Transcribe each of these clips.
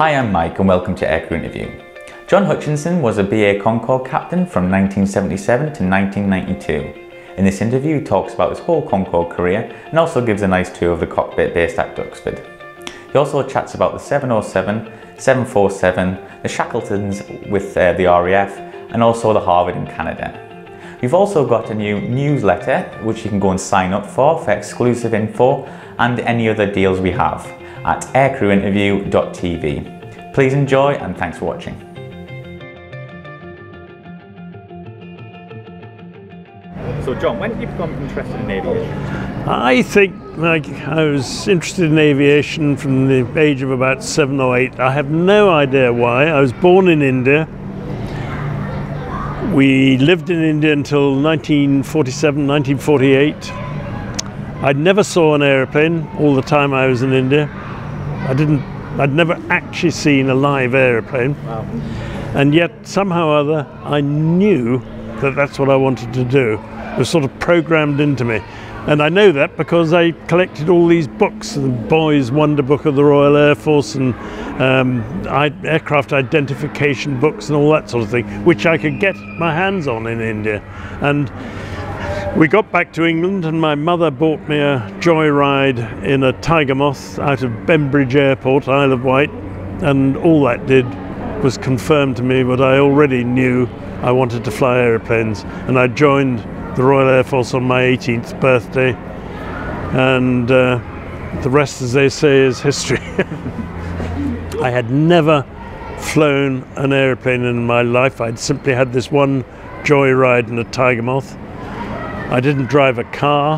Hi, I'm Mike and welcome to Aircrew Interview. John Hutchinson was a BA Concorde Captain from 1977 to 1992. In this interview he talks about his whole Concorde career and also gives a nice tour of the cockpit based at Duxford. He also chats about the 707, 747, the Shackletons with the RAF and also the Harvard in Canada. We've also got a new newsletter which you can go and sign up for exclusive info and any other deals we have at aircrewinterview.tv. Please enjoy and thanks for watching. So John, when did you become interested in aviation? I think I was interested in aviation from the age of about 7 or 8. I have no idea why. I was born in India. We lived in India until 1947, 1948. I never saw an aeroplane all the time I was in India. I'd never actually seen a live aeroplane. Wow. And yet somehow or other I knew that that's what I wanted to do. It was sort of programmed into me. And I know that because I collected all these books, the Boys' Wonder Book of the Royal Air Force and aircraft identification books and all that sort of thing, which I could get my hands on in India. And we got back to England and my mother bought me a joyride in a Tiger Moth out of Bembridge Airport, Isle of Wight, and all that did was confirm to me what I already knew. I wanted to fly aeroplanes, and I joined the Royal Air Force on my 18th birthday, and the rest, as they say, is history. I had never flown an aeroplane in my life. I'd simply had this one joyride in a Tiger Moth. I didn't drive a car,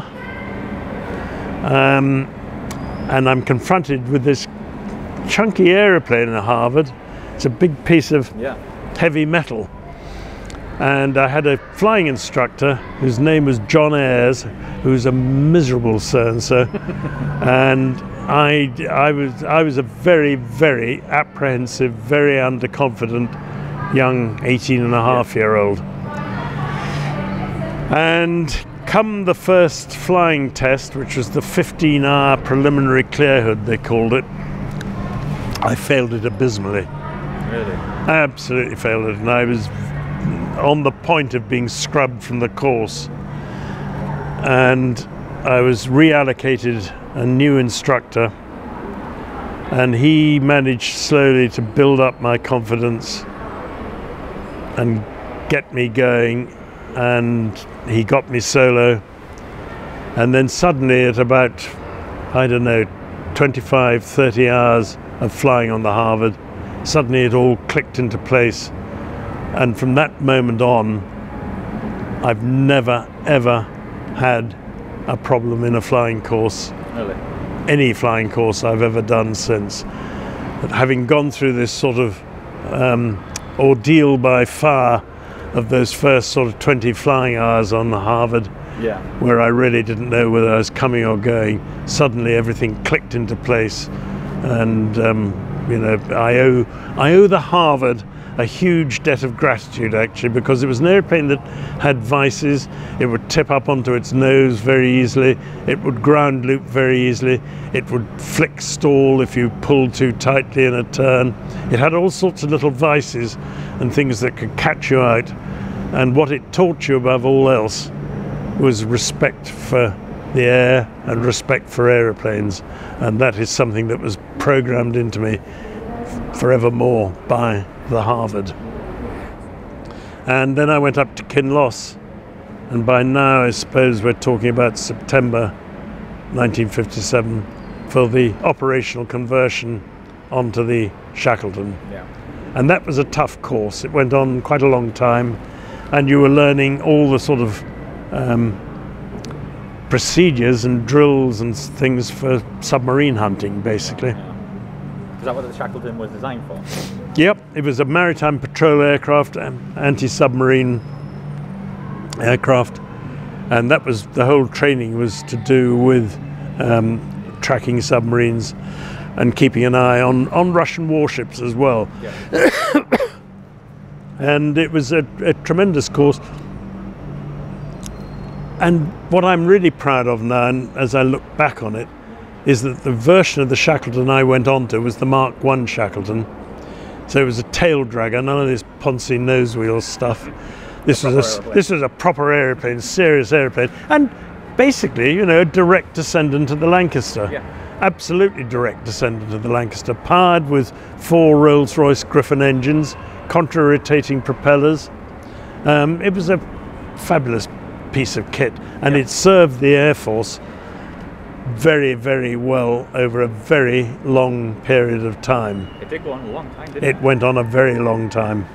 and I'm confronted with this chunky aeroplane in Harvard. It's a big piece of heavy metal. And I had a flying instructor whose name was John Ayres, who's a miserable so-and-so. And I was a very, very apprehensive, very underconfident young 18-and-a-half-year-old. And come the first flying test, which was the 15-hour preliminary clearhood, they called it, I failed it abysmally. Really? I absolutely failed it, and I was on the point of being scrubbed from the course. And I was reallocated a new instructor, and he managed slowly to build up my confidence and get me going, and he got me solo. And then suddenly at about, I don't know, 25, 30 hours of flying on the Harvard, suddenly it all clicked into place. And from that moment on, I've never, ever had a problem in a flying course. Really? Any flying course I've ever done since. But having gone through this sort of ordeal by far of those first sort of 20 flying hours on the Harvard, where I really didn't know whether I was coming or going, suddenly everything clicked into place. And you know, I owe the Harvard a huge debt of gratitude, actually, because it was an airplane that had vices. It would tip up onto its nose very easily. It would ground loop very easily. It would flick stall if you pulled too tightly in a turn. It had all sorts of little vices and things that could catch you out. And what it taught you above all else was respect for the air and respect for aeroplanes. And that is something that was programmed into me forevermore by the Harvard. And then I went up to Kinloss, and by now I suppose we're talking about September 1957 for the operational conversion onto the Shackleton. And that was a tough course. It went on quite a long time, and you were learning all the sort of procedures and drills and things for submarine hunting, basically. Is that what the Shackleton was designed for? Yep, it was a maritime patrol aircraft, anti-submarine aircraft, and that was the whole training was to do with tracking submarines and keeping an eye on Russian warships as well. And it was a tremendous course. And what I'm really proud of now, and as I look back on it, is that the version of the Shackleton I went on to was the Mark I Shackleton. So it was a tail dragger, none of this Poncy nose wheel stuff. This was a proper aeroplane, serious aeroplane, and basically, you know, a direct descendant of the Lancaster. Yeah. Absolutely direct descendant of the Lancaster, powered with 4 Rolls-Royce Griffon engines, contra-rotating propellers. It was a fabulous piece of kit, and it served the Air Force very, very well over a very long period of time. It did go on a long time, didn't it? It went on a very long time.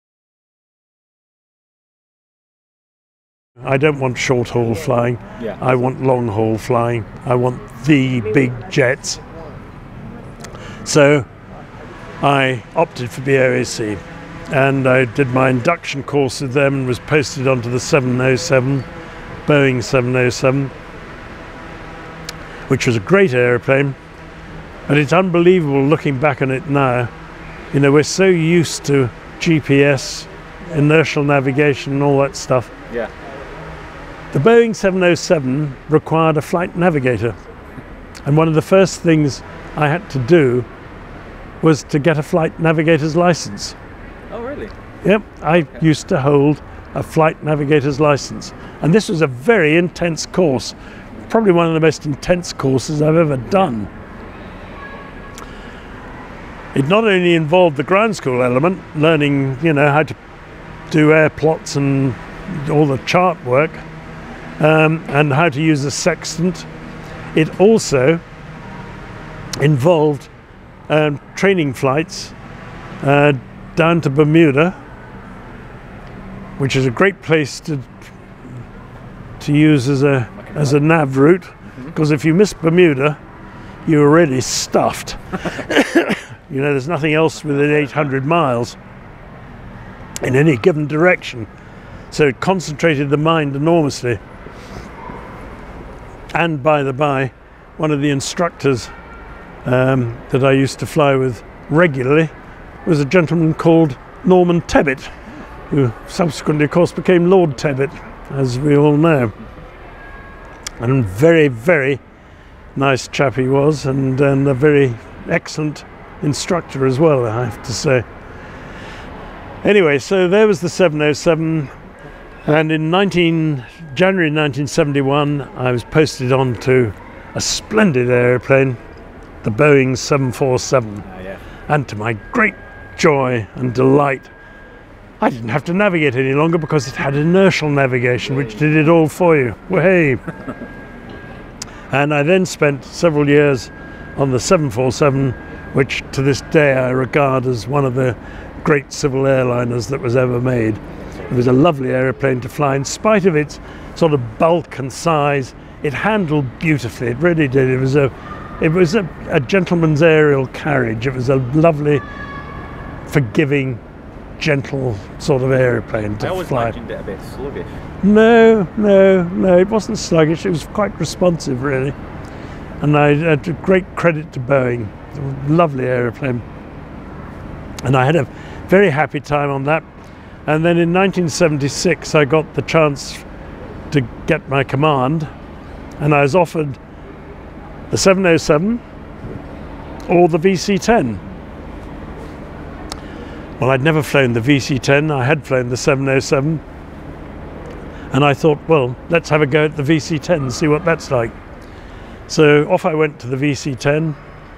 I don't want short-haul flying. Yeah. I want long-haul flying. I want the big jets. So I opted for BOAC, and I did my induction course with them and was posted onto the 707, Boeing 707, which was a great aeroplane. And it's unbelievable looking back on it now. You know, we're so used to GPS, inertial navigation and all that stuff. Yeah. The Boeing 707 required a flight navigator, and one of the first things I had to do was to get a flight navigator's license. Oh, really? Yep, I used to hold a flight navigator's license, and this was a very intense course, probably one of the most intense courses I've ever done. It not only involved the ground school element, learning, you know, how to do air plots and all the chart work, and how to use a sextant. It also involved training flights down to Bermuda, which is a great place to use as a nav route, because if you miss Bermuda, you're really stuffed. You know, there's nothing else within 800 miles in any given direction, so it concentrated the mind enormously. And by the by, one of the instructors that I used to fly with regularly was a gentleman called Norman Tebbit, who subsequently, of course, became Lord Tebbit, as we all know. And very, very nice chap he was, and a very excellent instructor as well, I have to say. Anyway, so there was the 707. And in January 1971, I was posted on to a splendid aeroplane, the Boeing 747. Yeah. And to my great joy and delight, I didn't have to navigate any longer because it had inertial navigation, which did it all for you. Way. And I then spent several years on the 747, which to this day I regard as one of the great civil airliners that was ever made. It was a lovely aeroplane to fly. In spite of its sort of bulk and size, it handled beautifully. It really did. It was a gentleman's aerial carriage. It was a lovely, forgiving, gentle sort of aeroplane to fly. I always imagined it a bit sluggish. No, it wasn't sluggish. It was quite responsive, really. And I had great credit to Boeing. It was a lovely aeroplane. And I had a very happy time on that. And then in 1976, I got the chance to get my command, and I was offered the 707 or the VC-10. Well, I'd never flown the VC-10. I had flown the 707. And I thought, well, let's have a go at the VC-10 and see what that's like. So off I went to the VC-10.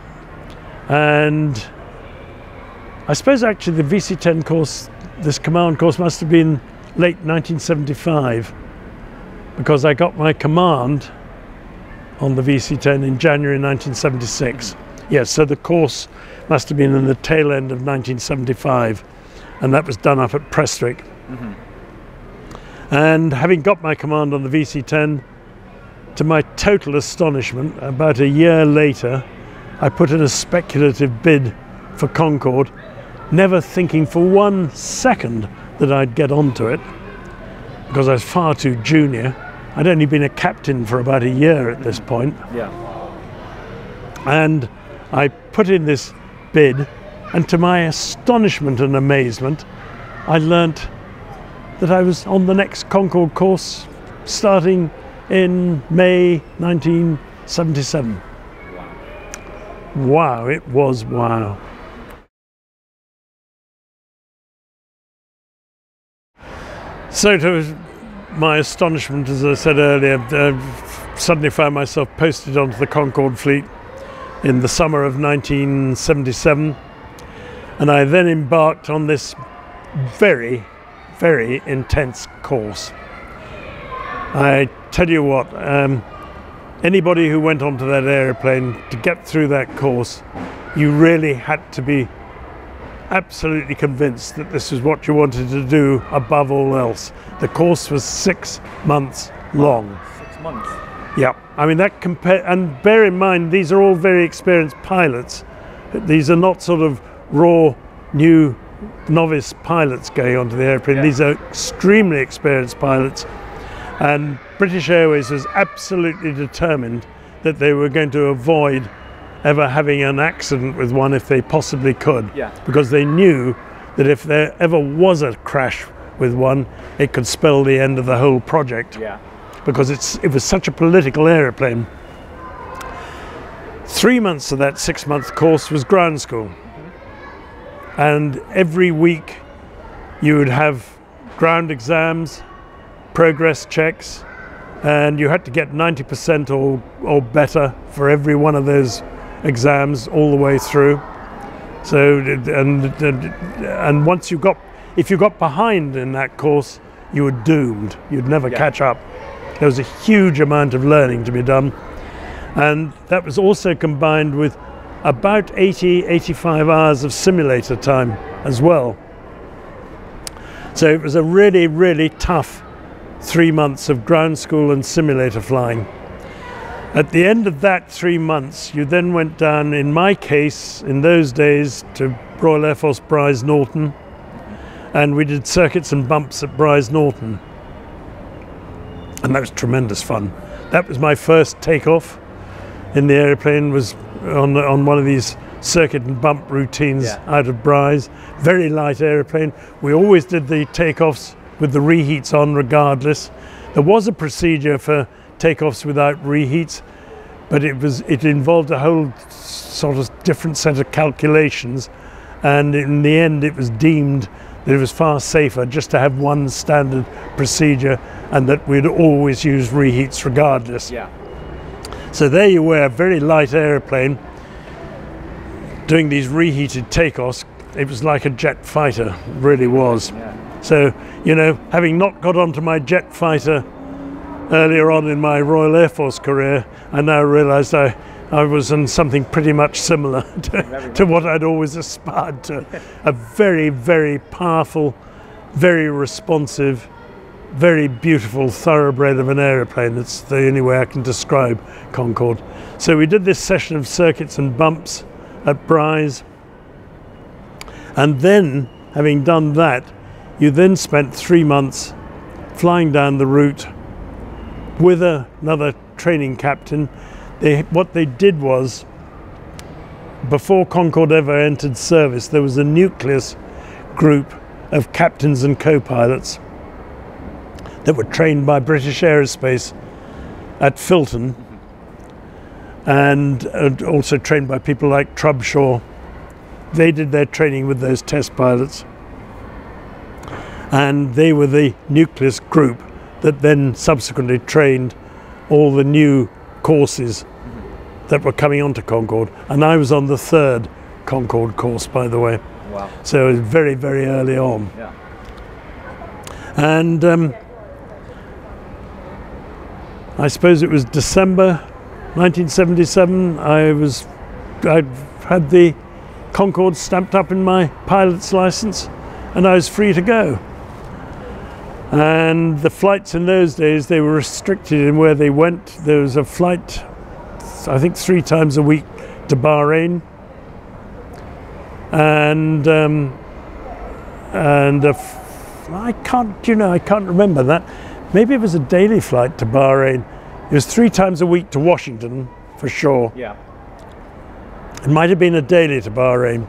And I suppose actually the VC-10 course, this command course, must have been late 1975, because I got my command on the VC-10 in January 1976. Yes, so the course must have been in the tail end of 1975, and that was done up at Prestwick. And having got my command on the VC-10, to my total astonishment, about a year later, I put in a speculative bid for Concorde, never thinking for 1 second that I'd get onto it, because I was far too junior. I'd only been a captain for about a year at this point. Yeah. And I put in this bid, and to my astonishment and amazement, I learnt that I was on the next Concorde course starting in May 1977. Wow. wow, it was wow. So to my astonishment, as I said earlier, I suddenly found myself posted onto the Concorde fleet in the summer of 1977, and I then embarked on this very, very intense course. I tell you what, anybody who went onto that aeroplane, to get through that course, you really had to be absolutely convinced that this was what you wanted to do above all else. The course was 6 months long. 6 months? Yeah, I mean that and bear in mind, these are all very experienced pilots. These are not sort of raw, new, novice pilots going onto the airplane. Yeah. These are extremely experienced pilots. And British Airways was absolutely determined that they were going to avoid ever having an accident with one if they possibly could. Yeah. Because they knew that if there ever was a crash with one, it could spell the end of the whole project. Yeah. Because it was such a political aeroplane. 3 months of that 6-month course was ground school. Mm-hmm. And every week you would have ground exams, progress checks, and you had to get 90% or better for every one of those exams all the way through. So and once you got, if you got behind in that course, you were doomed. You'd never catch up. There was a huge amount of learning to be done, and that was also combined with about 80-85 hours of simulator time as well. So it was a really, really tough 3 months of ground school and simulator flying. At the end of that 3 months, you then went down, in my case, in those days, to Royal Air Force Brize Norton, and we did circuits and bumps at Brize Norton. And that was tremendous fun. That was my first takeoff in the airplane, was on one of these circuit and bump routines out of Brize. Very light airplane. We always did the takeoffs with the reheats on regardless. There was a procedure for takeoffs without reheats, but it involved a whole sort of different set of calculations, and in the end it was deemed that it was far safer just to have one standard procedure, and that we'd always use reheats regardless. Yeah. So there you were, a very light airplane doing these reheated takeoffs. It was like a jet fighter, it really was. Yeah. So, you know, having not got onto my jet fighter earlier on in my Royal Air Force career, I now realised I was in something pretty much similar to what I'd always aspired to. A very, very powerful, very responsive, very beautiful thoroughbred of an aeroplane. That's the only way I can describe Concorde. So we did this session of circuits and bumps at Brize, and then, having done that, you then spent 3 months flying down the route with another training captain. What they did was, before Concorde ever entered service, there was a nucleus group of captains and co-pilots that were trained by British Aerospace at Filton, and also trained by people like Trubshaw. They did their training with those test pilots, and they were the nucleus group that then subsequently trained all the new courses that were coming onto Concorde. And I was on the 3rd Concorde course, by the way. Wow. So it was very, very early on. Yeah. And I suppose it was December 1977, I'd had the Concorde stamped up in my pilot's license, and I was free to go. And the flights in those days, they were restricted in where they went. There was a flight, I think 3 times a week, to Bahrain, and I can't remember that. Maybe it was a daily flight to Bahrain. It was 3 times a week to Washington, for sure. Yeah. It might have been a daily to Bahrain.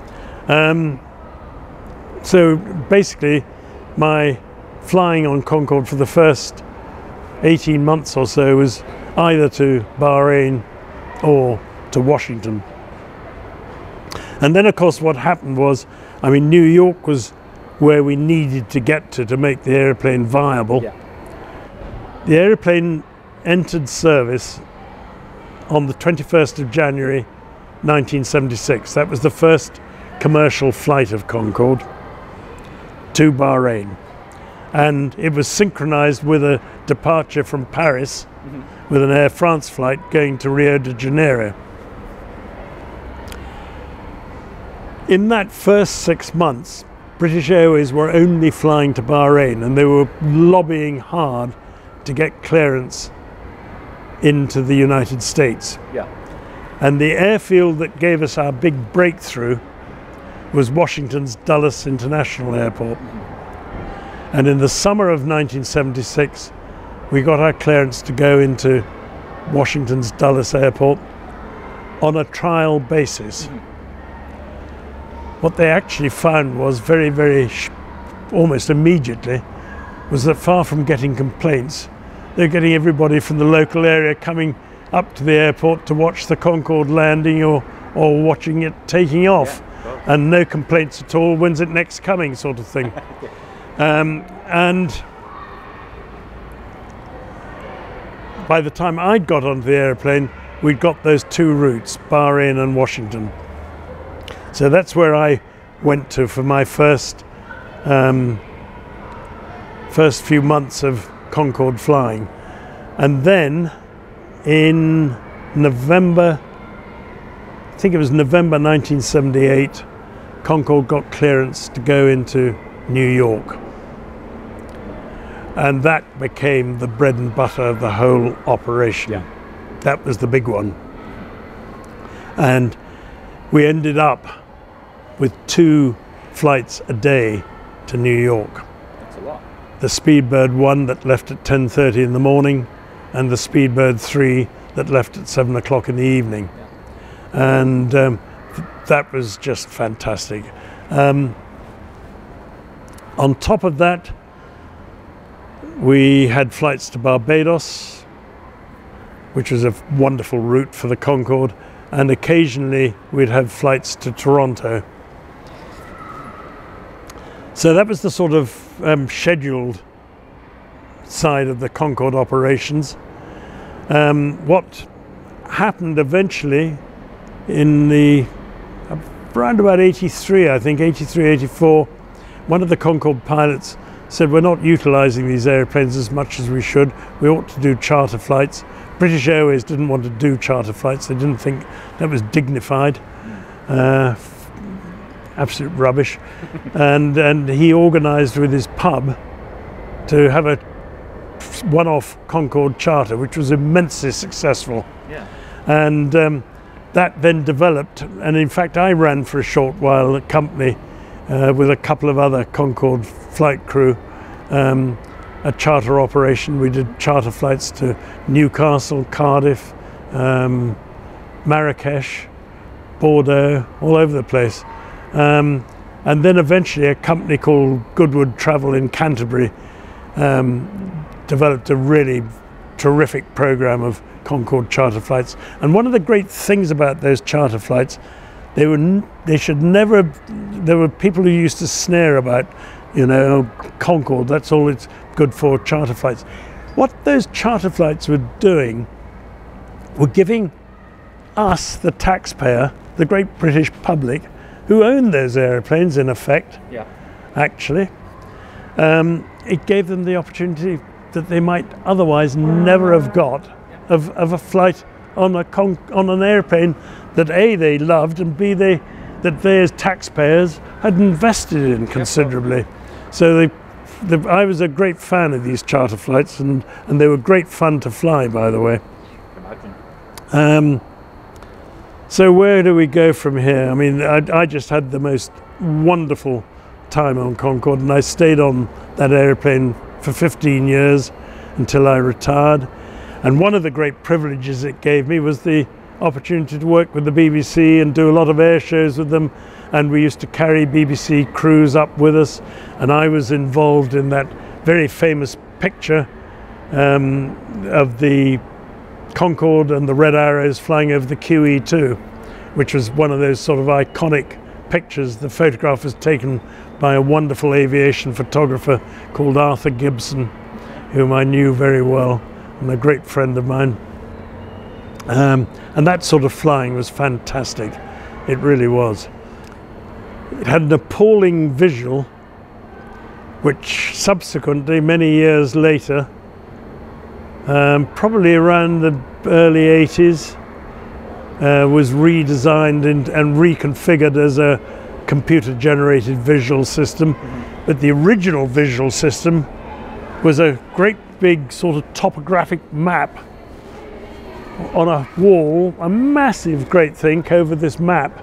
So basically, my flying on Concorde for the first 18 months or so was either to Bahrain or to Washington. And then, of course, what happened was, I mean, New York was where we needed to get to make the aeroplane viable. Yeah. The aeroplane entered service on the 21st of January 1976. That was the first commercial flight of Concorde to Bahrain. And it was synchronized with a departure from Paris with an Air France flight going to Rio de Janeiro. In that first 6 months, British Airways were only flying to Bahrain, and they were lobbying hard to get clearance into the United States. Yeah. And the airfield that gave us our big breakthrough was Washington's Dulles International Airport. And in the summer of 1976, we got our clearance to go into Washington's Dulles Airport on a trial basis. What they actually found was almost immediately, was that far from getting complaints, they're getting everybody from the local area coming up to the airport to watch the Concorde landing or watching it taking off. Yeah. And no complaints at all, when's it next coming, sort of thing. And by the time I'd got onto the airplane, we'd got those two routes, Bahrain and Washington. So that's where I went to for my first few months of Concorde flying. And then in November, I think it was November 1978, Concorde got clearance to go into New York. And that became the bread and butter of the whole operation. Yeah. That was the big one. And we ended up with 2 flights a day to New York. That's a lot. The Speedbird 1 that left at 10:30 in the morning, and the Speedbird 3 that left at 7 o'clock in the evening. Yeah. And that was just fantastic. On top of that, we had flights to Barbados, which was a wonderful route for the Concorde, and occasionally we'd have flights to Toronto. So that was the sort of scheduled side of the Concorde operations. What happened eventually in around about 83, I think, 83, 84, one of the Concorde pilots said, we're not utilizing these airplanes as much as we should. We ought to do charter flights. British Airways didn't want to do charter flights. They didn't think that was dignified. Absolute rubbish. and he organized with his pub to have a one-off Concorde charter, which was immensely successful. Yeah. And that then developed, and in fact I ran for a short while a company with a couple of other Concorde flight crew, a charter operation. We did charter flights to Newcastle, Cardiff, Marrakesh, Bordeaux, all over the place. And then eventually a company called Goodwood Travel in Canterbury developed a really terrific program of Concorde charter flights. And one of the great things about those charter flights, there were people who used to snare about, Concorde, that's all it's good for, charter flights. What those charter flights were doing were giving us, the taxpayer, the great British public, who owned those airplanes in effect, actually, it gave them the opportunity that they might otherwise never have got of a flight on an airplane that A, they loved, and B, that they as taxpayers had invested in considerably. So I was a great fan of these charter flights, and they were great fun to fly, by the way. Imagine. So where do we go from here? I mean, I just had the most wonderful time on Concorde, and I stayed on that airplane for 15 years until I retired. And one of the great privileges it gave me was the opportunity to work with the BBC and do a lot of air shows with them. And we used to carry BBC crews up with us. And I was involved in that very famous picture of the Concorde and the Red Arrows flying over the QE2, which was one of those sort of iconic pictures. The photograph was taken by a wonderful aviation photographer called Arthur Gibson, whom I knew very well, and a great friend of mine. And that sort of flying was fantastic. It really was. It had an appalling visual, which subsequently, many years later, probably around the early 80s, was redesigned and reconfigured as a computer-generated visual system. But the original visual system was a great big sort of topographic map on a wall, a massive great thing over this map.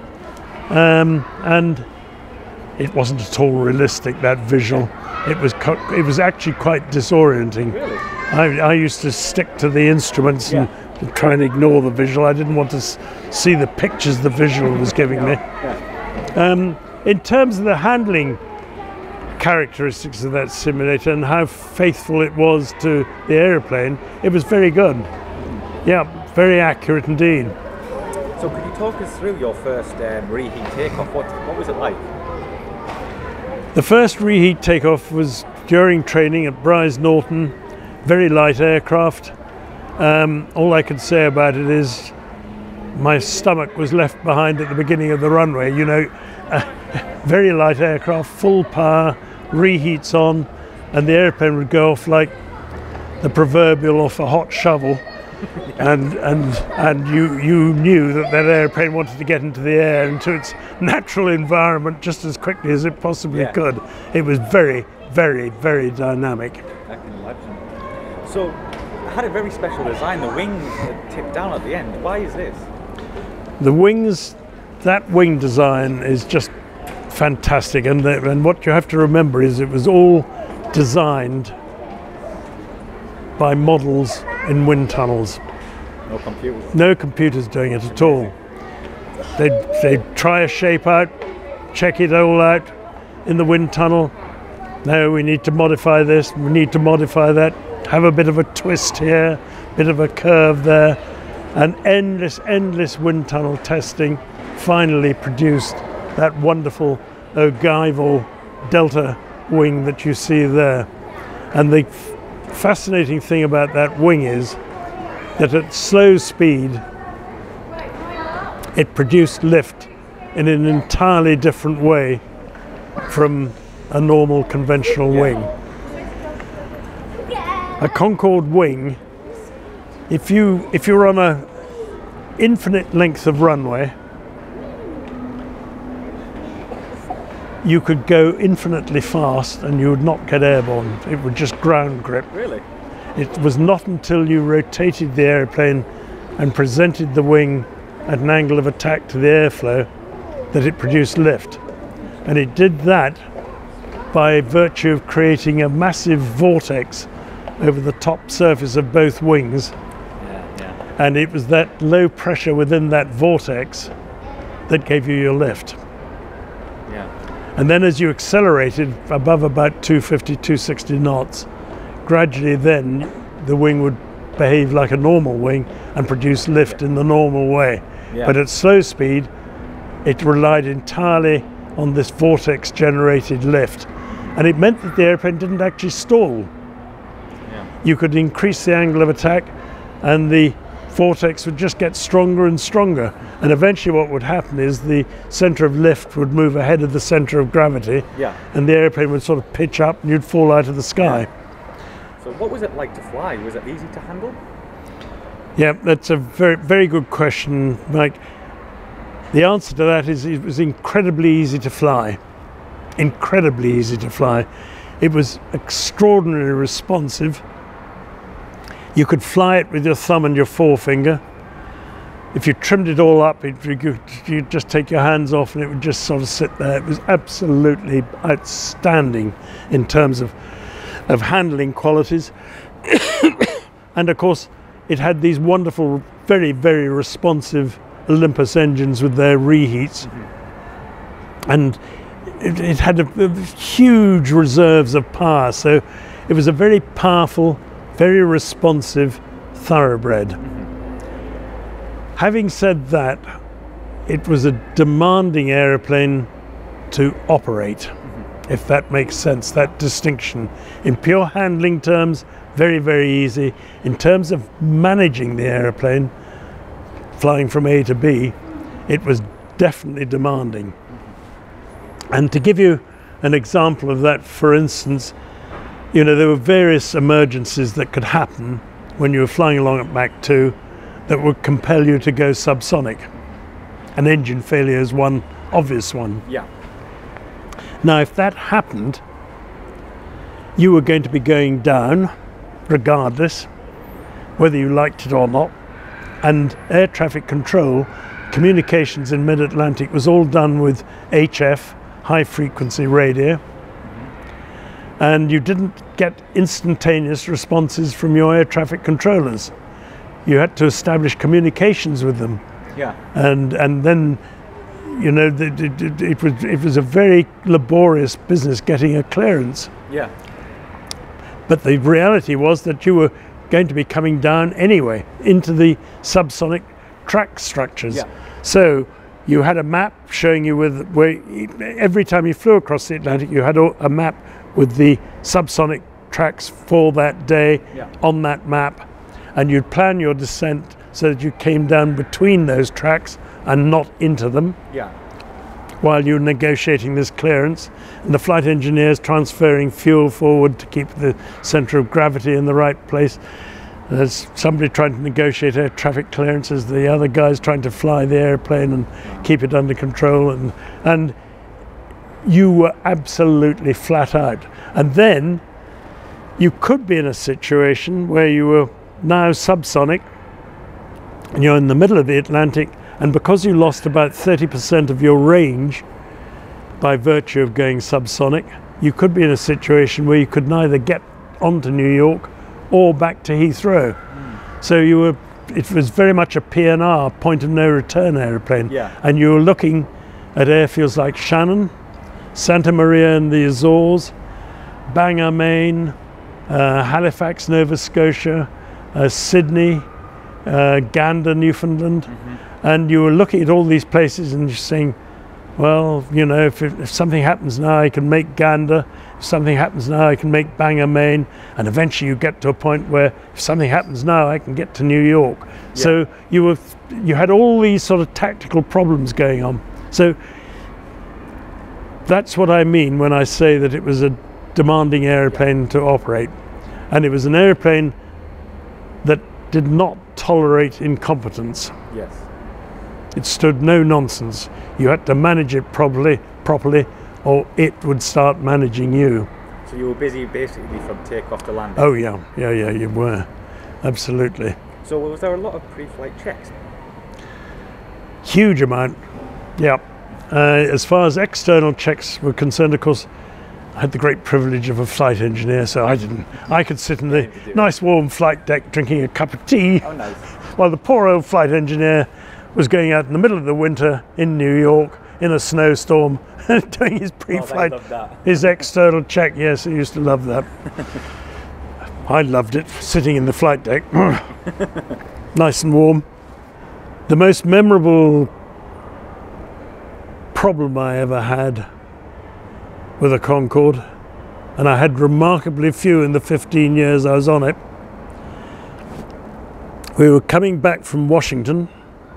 And it wasn't at all realistic, that visual. It was actually quite disorienting. Really? I used to stick to the instruments and try and ignore the visual. I didn't want to see the pictures the visual was giving me. In terms of the handling characteristics of that simulator and how faithful it was to the aeroplane, it was very good. Yeah, very accurate indeed. So could you talk us through your first reheat takeoff? What was it like? The first reheat takeoff was during training at Bryce Norton, very light aircraft. All I could say about it is my stomach was left behind at the beginning of the runway. You know, very light aircraft, full power, reheats on, and the airplane would go off like the proverbial off a hot shovel. And you knew that airplane wanted to get into the air, into its natural environment just as quickly as it possibly could. It was very, very, very dynamic. I can imagine. So, it had a very special design. The wings tipped down at the end. Why is this? The wings, that wing design is just fantastic. And what you have to remember is it was all designed by models in wind tunnels. No computers? No computers doing it at all. They'd try a shape out, check it all out in the wind tunnel. No, we need to modify this, we need to modify that, have a bit of a twist here, bit of a curve there, and endless wind tunnel testing finally produced that wonderful ogival delta wing that you see there. And the fascinating thing about that wing is that at slow speed it produced lift in an entirely different way from a normal conventional wing. A Concorde wing, if you're on a infinite length of runway, you could go infinitely fast and you would not get airborne. It would just ground grip. Really? It was not until you rotated the airplane and presented the wing at an angle of attack to the airflow that it produced lift. And it did that by virtue of creating a massive vortex over the top surface of both wings. And it was that low pressure within that vortex that gave you your lift. And then as you accelerated above about 250, 260 knots, gradually then the wing would behave like a normal wing and produce lift in the normal way. But at slow speed, it relied entirely on this vortex generated lift. And it meant that the airplane didn't actually stall. You could increase the angle of attack and the vortex would just get stronger and stronger. And eventually what would happen is the center of lift would move ahead of the center of gravity, and the airplane would sort of pitch up and you'd fall out of the sky. So what was it like to fly? Was it easy to handle? Yeah, that's a very, very good question, Mike. The answer to that is it was incredibly easy to fly. Incredibly easy to fly. It was extraordinarily responsive. You could fly it with your thumb and your forefinger. If you trimmed it all up, you'd just take your hands off and it would just sort of sit there. It was absolutely outstanding in terms of handling qualities. And of course, it had these wonderful, very, very responsive Olympus engines with their reheats. And it had huge reserves of power. So it was a very powerful, very responsive thoroughbred. Having said that, it was a demanding aeroplane to operate, if that makes sense, that distinction. In pure handling terms, very, very easy. In terms of managing the aeroplane, flying from A to B, it was definitely demanding. And to give you an example of that, for instance, you know, there were various emergencies that could happen when you were flying along at Mach 2 that would compel you to go subsonic. An engine failure is one obvious one. Yeah. Now, if that happened, you were going to be going down, regardless, whether you liked it or not. And air traffic control, communications in mid-Atlantic was all done with HF, high frequency radio. And you didn't get instantaneous responses from your air traffic controllers. You had to establish communications with them. Yeah. And then, you know, it was a very laborious business getting a clearance. Yeah. But the reality was that you were going to be coming down anyway into the subsonic track structures. Yeah. So you had a map showing you where every time you flew across the Atlantic, you had a map with the subsonic tracks for that day on that map, and you'd plan your descent so that you came down between those tracks and not into them. Yeah. While you're negotiating this clearance, and the flight engineers transferring fuel forward to keep the center of gravity in the right place. There's somebody trying to negotiate air traffic clearances, the other guy's trying to fly the airplane and keep it under control, and you were absolutely flat out. And then you could be in a situation where you were now subsonic and you're in the middle of the Atlantic, and because you lost about 30% of your range by virtue of going subsonic, you could be in a situation where you could neither get onto New York or back to Heathrow. So it was very much a PNR, point of no return aeroplane. Yeah. And you were looking at airfields like Shannon, Santa Maria in the Azores, Bangor, Maine, Halifax, Nova Scotia, Sydney, Gander, Newfoundland. And you were looking at all these places and you're saying, well, you know, if something happens now, I can make Gander. If something happens now, I can make Bangor, Maine. And eventually you get to a point where if something happens now, I can get to New York. Yeah. So you had all these sort of tactical problems going on. So that's what I mean when I say that it was a demanding airplane to operate. And it was an airplane that did not tolerate incompetence. Yes. It stood no nonsense. You had to manage it properly, or it would start managing you. So you were busy basically from takeoff to landing? Oh yeah, you were. Absolutely. So was there a lot of pre-flight checks? Huge amount, yeah. As far as external checks were concerned, of course, I had the great privilege of a flight engineer, so I could sit in the nice warm flight deck drinking a cup of tea. Oh, nice. While the poor old flight engineer was going out in the middle of the winter in New York in a snowstorm doing his pre-flight, his external check. Yes, he used to love that. I loved it, sitting in the flight deck, nice and warm. The most memorable problem I ever had with a Concorde, and I had remarkably few in the 15 years I was on it. We were coming back from Washington,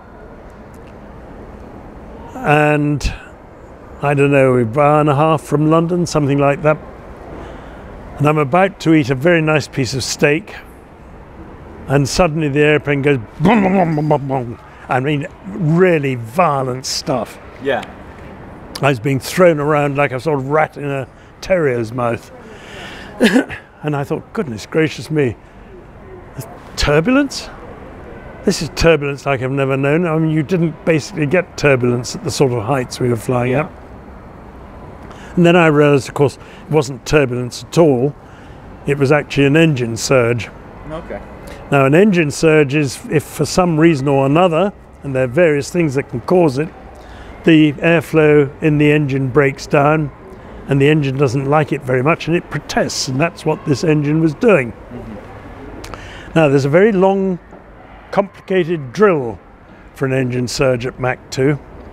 and I don't know, an hour and a half from London, something like that. And I'm about to eat a very nice piece of steak, and suddenly the airplane goes boom, boom, boom, boom, boom, boom. I mean, really violent stuff. Yeah. I was being thrown around like a sort of rat in a terrier's mouth. And I thought, goodness gracious me, turbulence? This is turbulence like I've never known. I mean, you didn't basically get turbulence at the sort of heights we were flying at. And then I realized, of course, it wasn't turbulence at all. It was actually an engine surge. Okay. Now, an engine surge is if for some reason or another, and there are various things that can cause it, the airflow in the engine breaks down and the engine doesn't like it very much and it protests, and that's what this engine was doing. Now, there's a very long, complicated drill for an engine surge at Mach 2.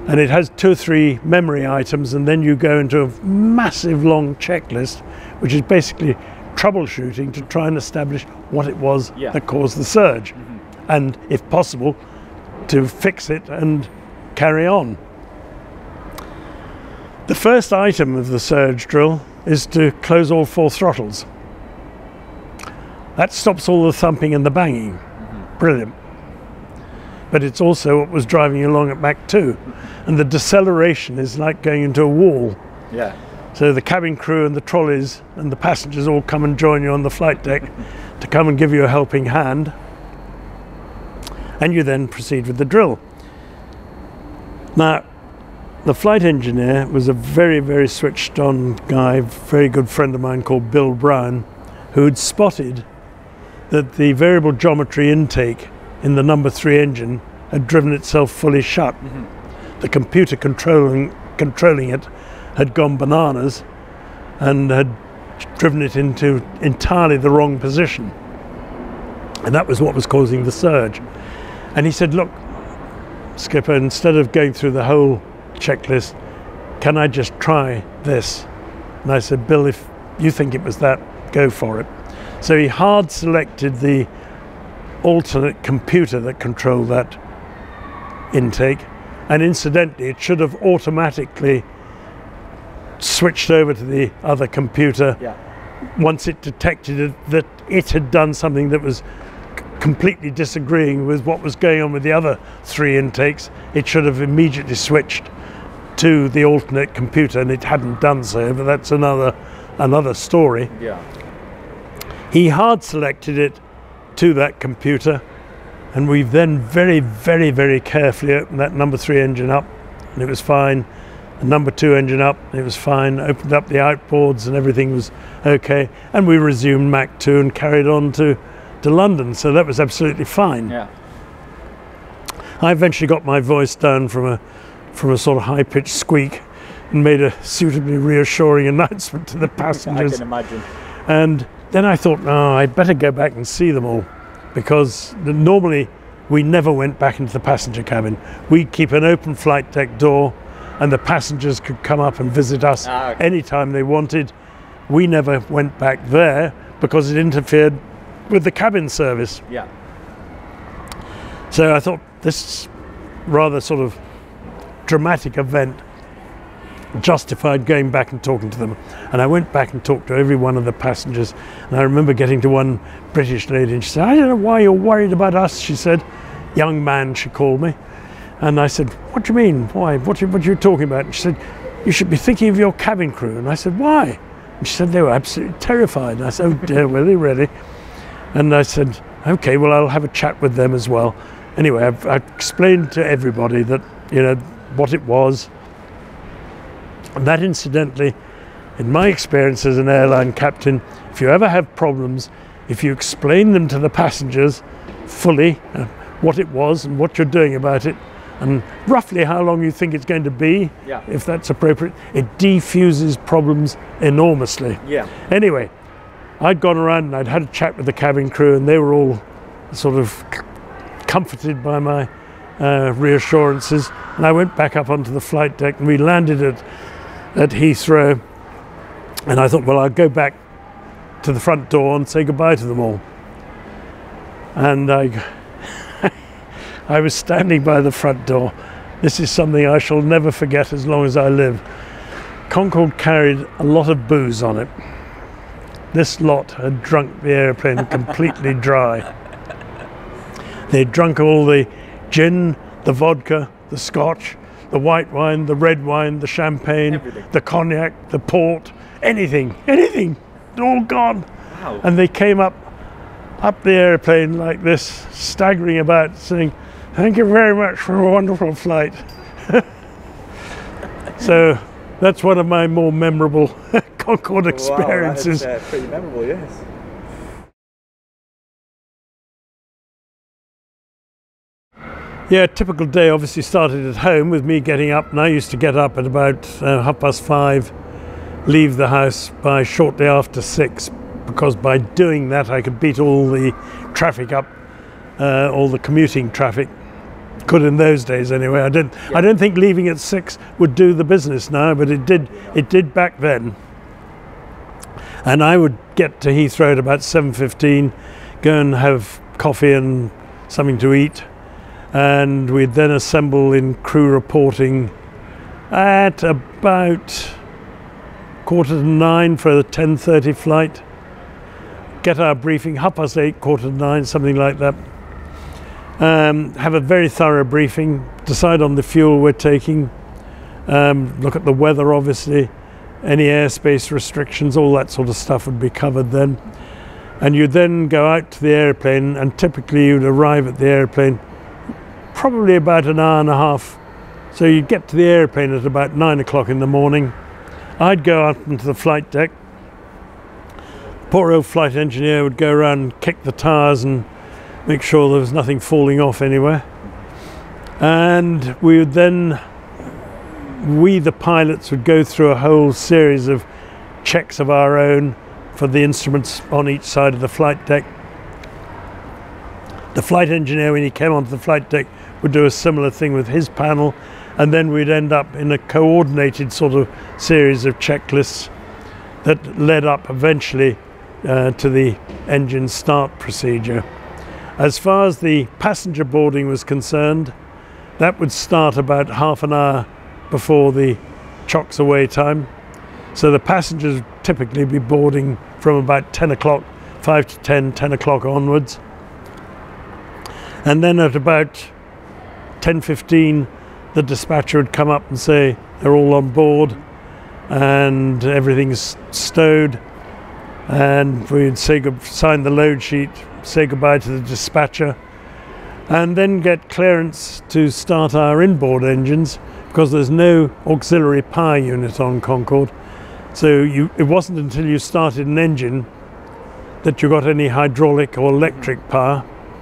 And it has 2 or 3 memory items, and then you go into a massive long checklist, which is basically troubleshooting to try and establish what it was that caused the surge, and if possible to fix it and carry on. The first item of the surge drill is to close all 4 throttles. That stops all the thumping and the banging. Brilliant. But it's also what was driving you along at Mach 2, and the deceleration is like going into a wall. Yeah. So the cabin crew and the trolleys and the passengers all come and join you on the flight deck to come and give you a helping hand, and you then proceed with the drill. Now, the flight engineer was a very, very switched on guy, very good friend of mine called Bill Brown, who had spotted that the variable geometry intake in the number 3 engine had driven itself fully shut. The computer controlling it had gone bananas and had driven it into entirely the wrong position. And that was what was causing the surge. And he said, look, Skipper, instead of going through the whole checklist, can I just try this? And I said, Bill, if you think it was that, go for it. So he hard selected the alternate computer that controlled that intake, and incidentally it should have automatically switched over to the other computer once it detected that it had done something that was completely disagreeing with what was going on with the other 3 intakes. It should have immediately switched to the alternate computer, and it hadn't done so, but that's another story. He hard selected it to that computer, and we've then very, very, very carefully opened that number 3 engine up, and it was fine. The number 2 engine up, and it was fine. Opened up the outboards and everything was okay, and we resumed Mach 2 and carried on to London, so that was absolutely fine. I eventually got my voice down from a sort of high-pitched squeak and made a suitably reassuring announcement to the passengers. I can imagine. And then I thought, oh, I'd better go back and see them all, because normally we never went back into the passenger cabin. We'd keep an open flight deck door, and the passengers could come up and visit us anytime they wanted. We never went back there because it interfered with the cabin service. So I thought this rather sort of dramatic event justified going back and talking to them. And I went back and talked to every one of the passengers, and I remember getting to one British lady, and she said, I don't know why you're worried about us, she said. Young man, she called me. And I said, what do you mean? Why? What are you talking about? And she said, you should be thinking of your cabin crew. And I said, why? And she said, they were absolutely terrified. And I said, oh dear, were they really? And I said, okay, well, I'll have a chat with them as well. Anyway, I explained to everybody that, you know, what it was. And that, incidentally, in my experience as an airline captain, if you ever have problems, if you explain them to the passengers fully, what it was and what you're doing about it, and roughly how long you think it's going to be, if that's appropriate, it defuses problems enormously. Anyway, I'd gone around and I'd had a chat with the cabin crew, and they were all sort of comforted by my reassurances. And I went back up onto the flight deck, and we landed at Heathrow. And I thought, well, I'll go back to the front door and say goodbye to them all. And I was standing by the front door. This is something I shall never forget as long as I live. Concorde carried a lot of booze on it. This lot had drunk the airplane completely dry. They'd drunk all the gin, the vodka, the scotch, the white wine, the red wine, the champagne, the cognac, the port, anything, all gone. Wow. And they came up the airplane like this, staggering about, saying, thank you very much for a wonderful flight. So that's one of my more memorable Concorde experiences. Wow, that is pretty memorable, yes. Yeah, a typical day obviously started at home with me getting up, and I used to get up at about 5:30, leave the house by shortly after 6, because by doing that I could beat all the traffic up, all the commuting traffic. Could in those days anyway. I don't think leaving at 6 would do the business now, but it did back then. And I would get to Heathrow at about 7:15, go and have coffee and something to eat, and we'd then assemble in crew reporting at about 8:45 for the 10:30 flight. Get our briefing, 8:30, 8:45, something like that. Have a very thorough briefing, decide on the fuel we're taking, look at the weather obviously, any airspace restrictions, all that sort of stuff would be covered then. And you'd then go out to the airplane, and typically you'd arrive at the airplane probably about an hour and a half. So you'd get to the airplane at about 9 o'clock in the morning. I'd go out into the flight deck. Poor old flight engineer would go around and kick the tires and make sure there was nothing falling off anywhere. And we would then, the pilots would go through a whole series of checks of our own for the instruments on each side of the flight deck. The flight engineer, when he came onto the flight deck, would do a similar thing with his panel, and then we'd end up in a coordinated sort of series of checklists that led up eventually to the engine start procedure. As far as the passenger boarding was concerned, that would start about half an hour before the chocks away time. So the passengers would typically be boarding from about 10 o'clock, 5 to 10, 10 o'clock onwards. And then at about 10:15, the dispatcher would come up and say they're all on board and everything's stowed. And we'd sign the load sheet, say goodbye to the dispatcher, and then get clearance to start our inboard engines, because there's no auxiliary power unit on Concorde. So it wasn't until you started an engine that you got any hydraulic or electric power.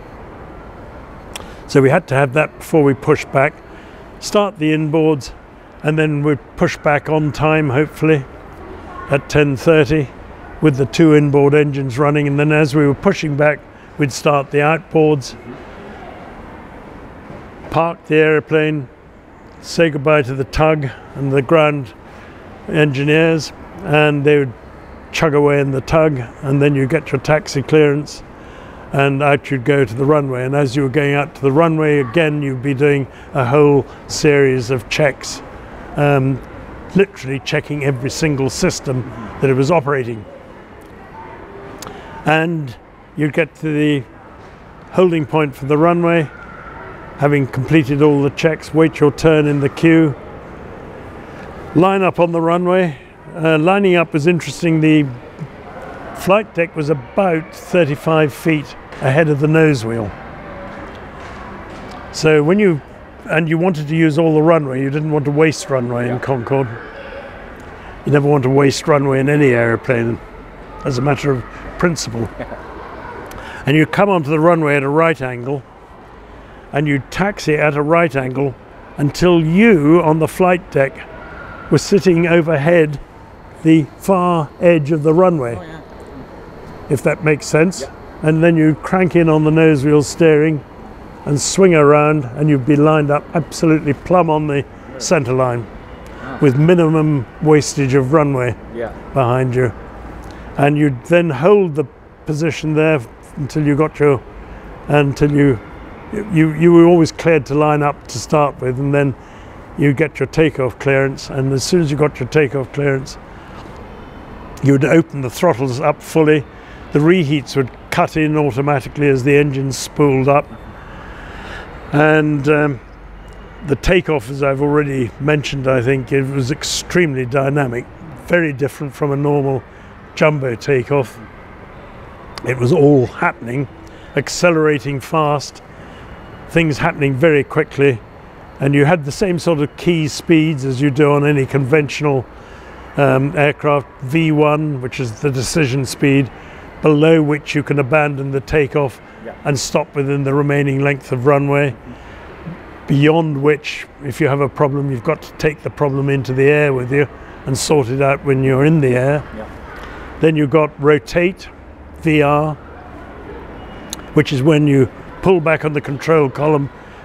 So we had to have that before we pushed back, start the inboards, and then we'd push back on time, hopefully, at 10:30 with the 2 inboard engines running. And then as we were pushing back, we'd start the outboards, park the airplane, say goodbye to the tug and the ground engineers, and they would chug away in the tug, and then you get your taxi clearance, and out you'd go to the runway. And as you were going out to the runway again, you'd be doing a whole series of checks, literally checking every single system that it was operating. And you'd get to the holding point for the runway, having completed all the checks, wait your turn in the queue, line up on the runway. Lining up was interesting. The flight deck was about 35 feet ahead of the nose wheel. So when you wanted to use all the runway, you didn't want to waste runway in Concorde. You never want to waste runway in any aeroplane, as a matter of principle. And you come onto the runway at a right angle, and you taxi at a right angle until you, on the flight deck, were sitting overhead the far edge of the runway, if that makes sense. And then you crank in on the nose wheel steering and swing around, and you'd be lined up absolutely plumb on the center line with minimum wastage of runway behind you. And you'd then hold the position there until you got you were always cleared to line up to start with, and then you get your takeoff clearance. And as soon as you got your takeoff clearance, you would open the throttles up fully. The reheats would cut in automatically as the engine spooled up. And the takeoff, as I've already mentioned, I think it was extremely dynamic, very different from a normal jumbo takeoff. It was all happening, accelerating fast, things happening very quickly, and you had the same sort of key speeds as you do on any conventional aircraft. V1, which is the decision speed, below which you can abandon the takeoff and stop within the remaining length of runway, beyond which, if you have a problem, you've got to take the problem into the air with you and sort it out when you're in the air. Then you've got rotate, VR, which is when you pull back on the control column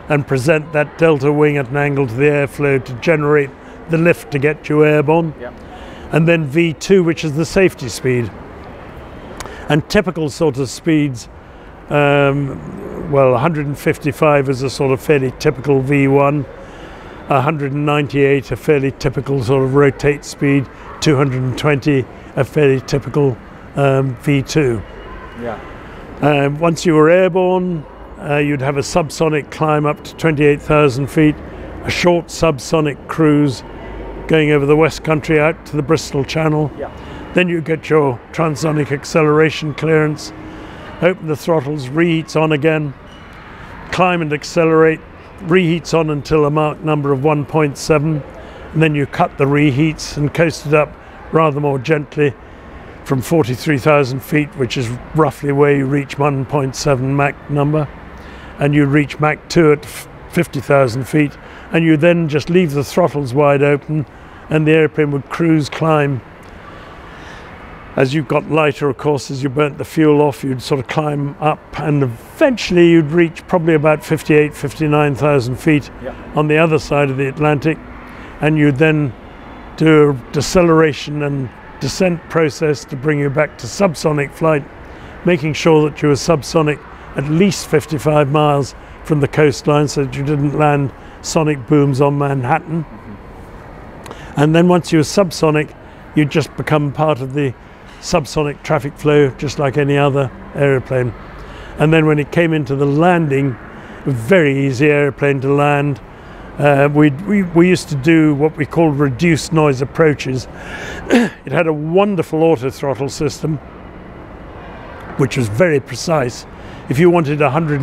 and present that delta wing at an angle to the airflow to generate the lift to get you airborne. Yeah. And then V2, which is the safety speed. And typical sort of speeds, well, 155 is a sort of fairly typical V1, 198 a fairly typical sort of rotate speed, 220 a fairly typical V2. Yeah. Once you were airborne, you'd have a subsonic climb up to 28,000 feet, a short subsonic cruise going over the West Country out to the Bristol Channel. Yeah. Then you get your transonic acceleration clearance, open the throttles, reheats on again, climb and accelerate, reheats on until a Mach number of 1.7, and then you cut the reheats and coast it up rather more gently from 43,000 feet, which is roughly where you reach 1.7 Mach number, and you reach Mach 2 at 50,000 feet, and you then just leave the throttles wide open and the airplane would cruise climb. As you got lighter, of course, as you burnt the fuel off, you'd sort of climb up and eventually you'd reach probably about 58, 59,000 feet on the other side of the Atlantic, and you'd then do a deceleration and descent process to bring you back to subsonic flight, making sure that you were subsonic at least 55 miles from the coastline so that you didn't land sonic booms on Manhattan. And then once you were subsonic, you'd just become part of the subsonic traffic flow just like any other aeroplane. And then when it came into the landing, a very easy airplane to land. We used to do what we called reduced noise approaches. It had a wonderful auto throttle system which was very precise. If you wanted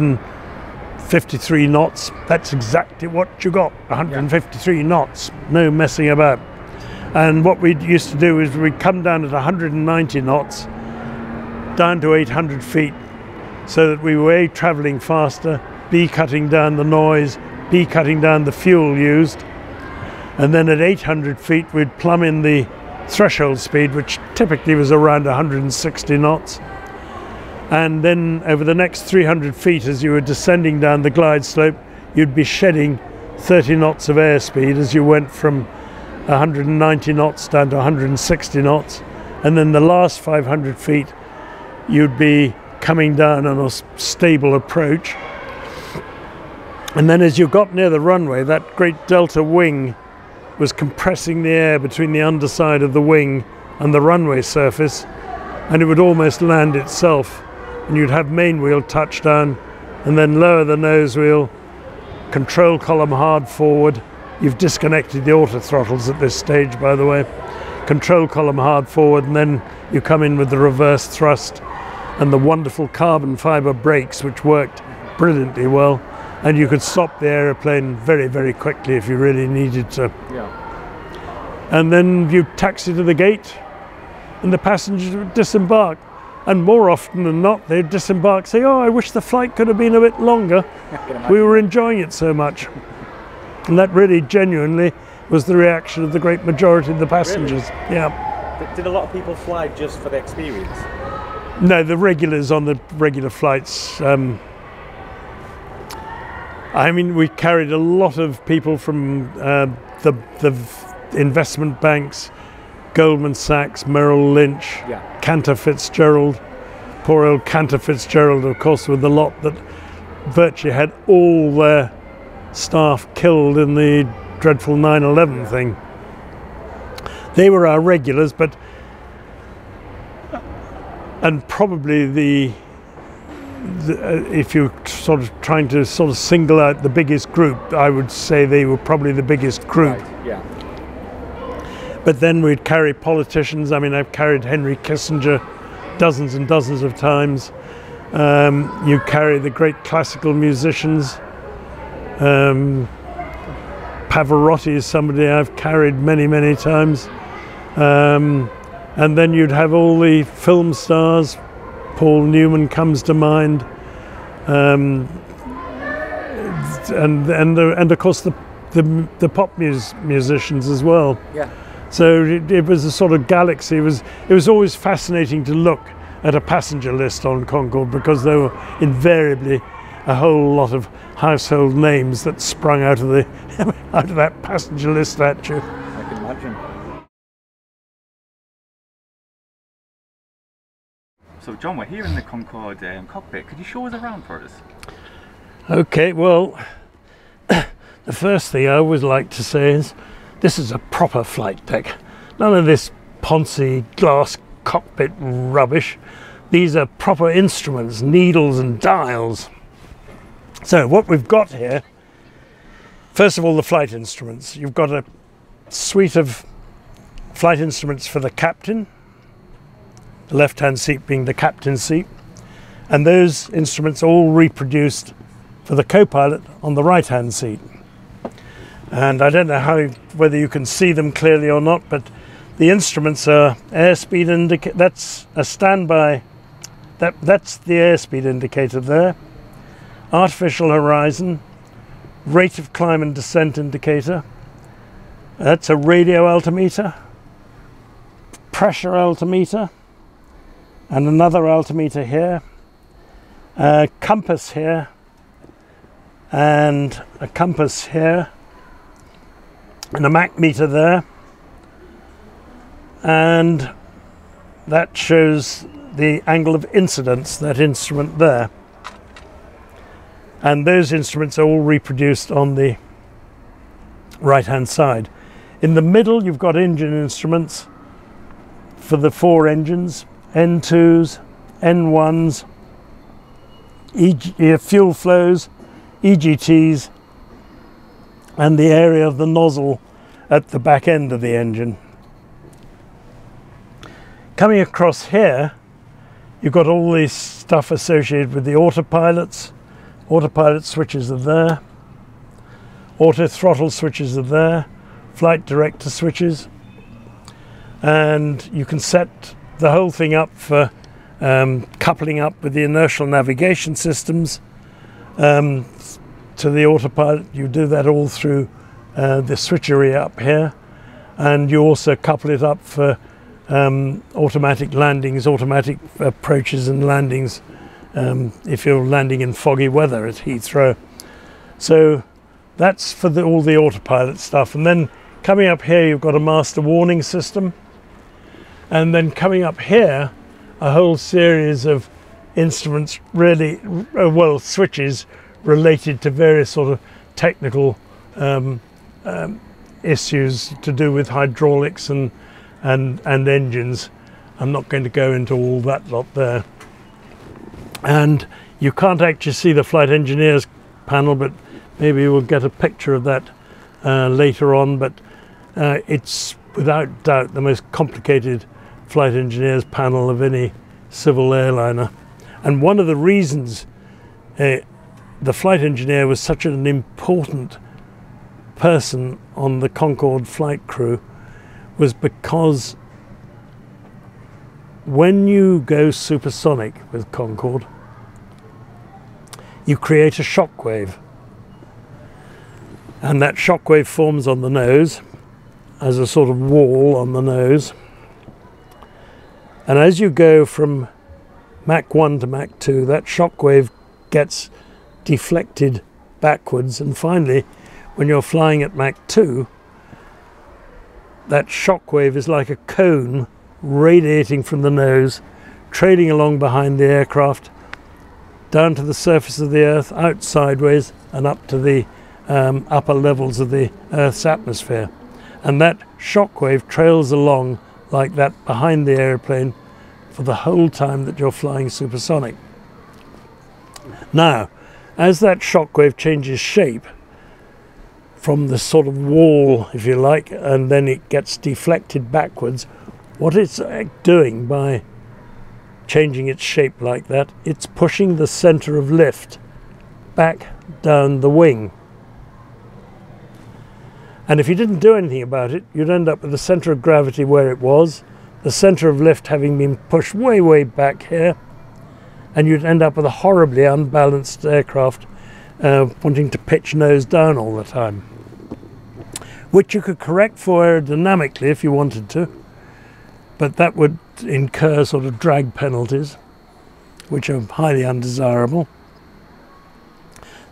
153 knots, that's exactly what you got, 153 knots, no messing about. And what we used to do is we'd come down at 190 knots, down to 800 feet, so that we were A, traveling faster, B, cutting down the noise, B, cutting down the fuel used. And then at 800 feet, we'd plumb in the threshold speed, which typically was around 160 knots. And then over the next 300 feet, as you were descending down the glide slope, you'd be shedding 30 knots of airspeed as you went from 190 knots down to 160 knots. And then the last 500 feet, you'd be coming down on a stable approach. And then as you got near the runway, that great delta wing was compressing the air between the underside of the wing and the runway surface, and it would almost land itself. And you'd have main wheel touchdown, and then lower the nose wheel, control column hard forward. You've disconnected the auto throttles at this stage, by the way. Control column hard forward, and then you come in with the reverse thrust and the wonderful carbon fiber brakes, which worked brilliantly well. And you could stop the aeroplane very, very quickly if you really needed to. Yeah. And then you taxi to the gate, and the passengers would disembark. And more often than not, they'd disembark, say, "Oh, I wish the flight could have been a bit longer. We were enjoying it so much." And that really genuinely was the reaction of the great majority of the passengers. Really? Yeah. Did a lot of people fly just for the experience? No, the regulars on the regular flights. I mean, we carried a lot of people from the investment banks, Goldman Sachs, Merrill Lynch, Cantor Fitzgerald. Poor old Cantor Fitzgerald, of course, with the lot that virtually had all their staff killed in the dreadful 9/11 thing. They were our regulars, and probably if you're sort of trying to sort of single out the biggest group, I would say they were probably the biggest group. Right, yeah. But then we'd carry politicians. I mean, I've carried Henry Kissinger dozens and dozens of times. You carry the great classical musicians. Pavarotti is somebody I've carried many, many times. And then you'd have all the film stars. Paul Newman comes to mind. And of course the pop musicians as well. Yeah. So it was a sort of galaxy. It was always fascinating to look at a passenger list on Concorde, because they were invariably a whole lot of household names that sprung out of the out of that passenger list statue. I can imagine. So John, we're here in the Concorde cockpit. Could you show us around for us? Okay, well, the first thing I always like to say is this is a proper flight deck. None of this poncy glass cockpit rubbish. These are proper instruments, needles and dials. So what we've got here, first of all, the flight instruments. You've got a suite of flight instruments for the captain, the left-hand seat being the captain's seat, and those instruments are all reproduced for the co-pilot on the right-hand seat. And I don't know whether you can see them clearly or not, but the instruments are airspeed indicator. That's a standby. That's the airspeed indicator there. Artificial horizon, rate of climb and descent indicator. That's a radio altimeter, pressure altimeter, and another altimeter here, a compass here, and a compass here, and a Mach meter there, and that shows the angle of incidence, that instrument there. And those instruments are all reproduced on the right hand side. In the middle you've got engine instruments for the 4 engines, N2s, N1s, fuel flows, EGTs, and the area of the nozzle at the back end of the engine. Coming across here, you've got all this stuff associated with the autopilots. Autopilot switches are there, auto throttle switches are there, flight director switches, and you can set the whole thing up for coupling up with the inertial navigation systems to the autopilot. You do that all through the switchery up here, and you also couple it up for automatic landings, automatic approaches and landings if you're landing in foggy weather at Heathrow. So that's for all the autopilot stuff. And then coming up here you've got a master warning system, and then coming up here a whole series of instruments, really well, switches related to various sort of technical issues to do with hydraulics and engines. I'm not going to go into all that lot there. And you can't actually see the flight engineers panel, but maybe we'll get a picture of that later on. But it's without doubt the most complicated flight engineers panel of any civil airliner. And one of the reasons the flight engineer was such an important person on the Concorde flight crew was because when you go supersonic with Concorde, you create a shock wave, and that shock wave forms on the nose as a sort of wall on the nose, and as you go from Mach 1 to Mach 2, that shock wave gets deflected backwards, and finally when you're flying at Mach 2, that shock wave is like a cone radiating from the nose, trailing along behind the aircraft, down to the surface of the Earth, out sideways, and up to the upper levels of the Earth's atmosphere. And that shock wave trails along like that behind the airplane for the whole time that you're flying supersonic. Now, as that shock wave changes shape from the sort of wall, if you like, and then it gets deflected backwards, what it's doing by changing its shape like that, it's pushing the center of lift back down the wing. And if you didn't do anything about it, you'd end up with the center of gravity where it was, the center of lift having been pushed way, way back here, and you'd end up with a horribly unbalanced aircraft wanting to pitch nose down all the time, which you could correct for aerodynamically if you wanted to, but that would incur sort of drag penalties, which are highly undesirable.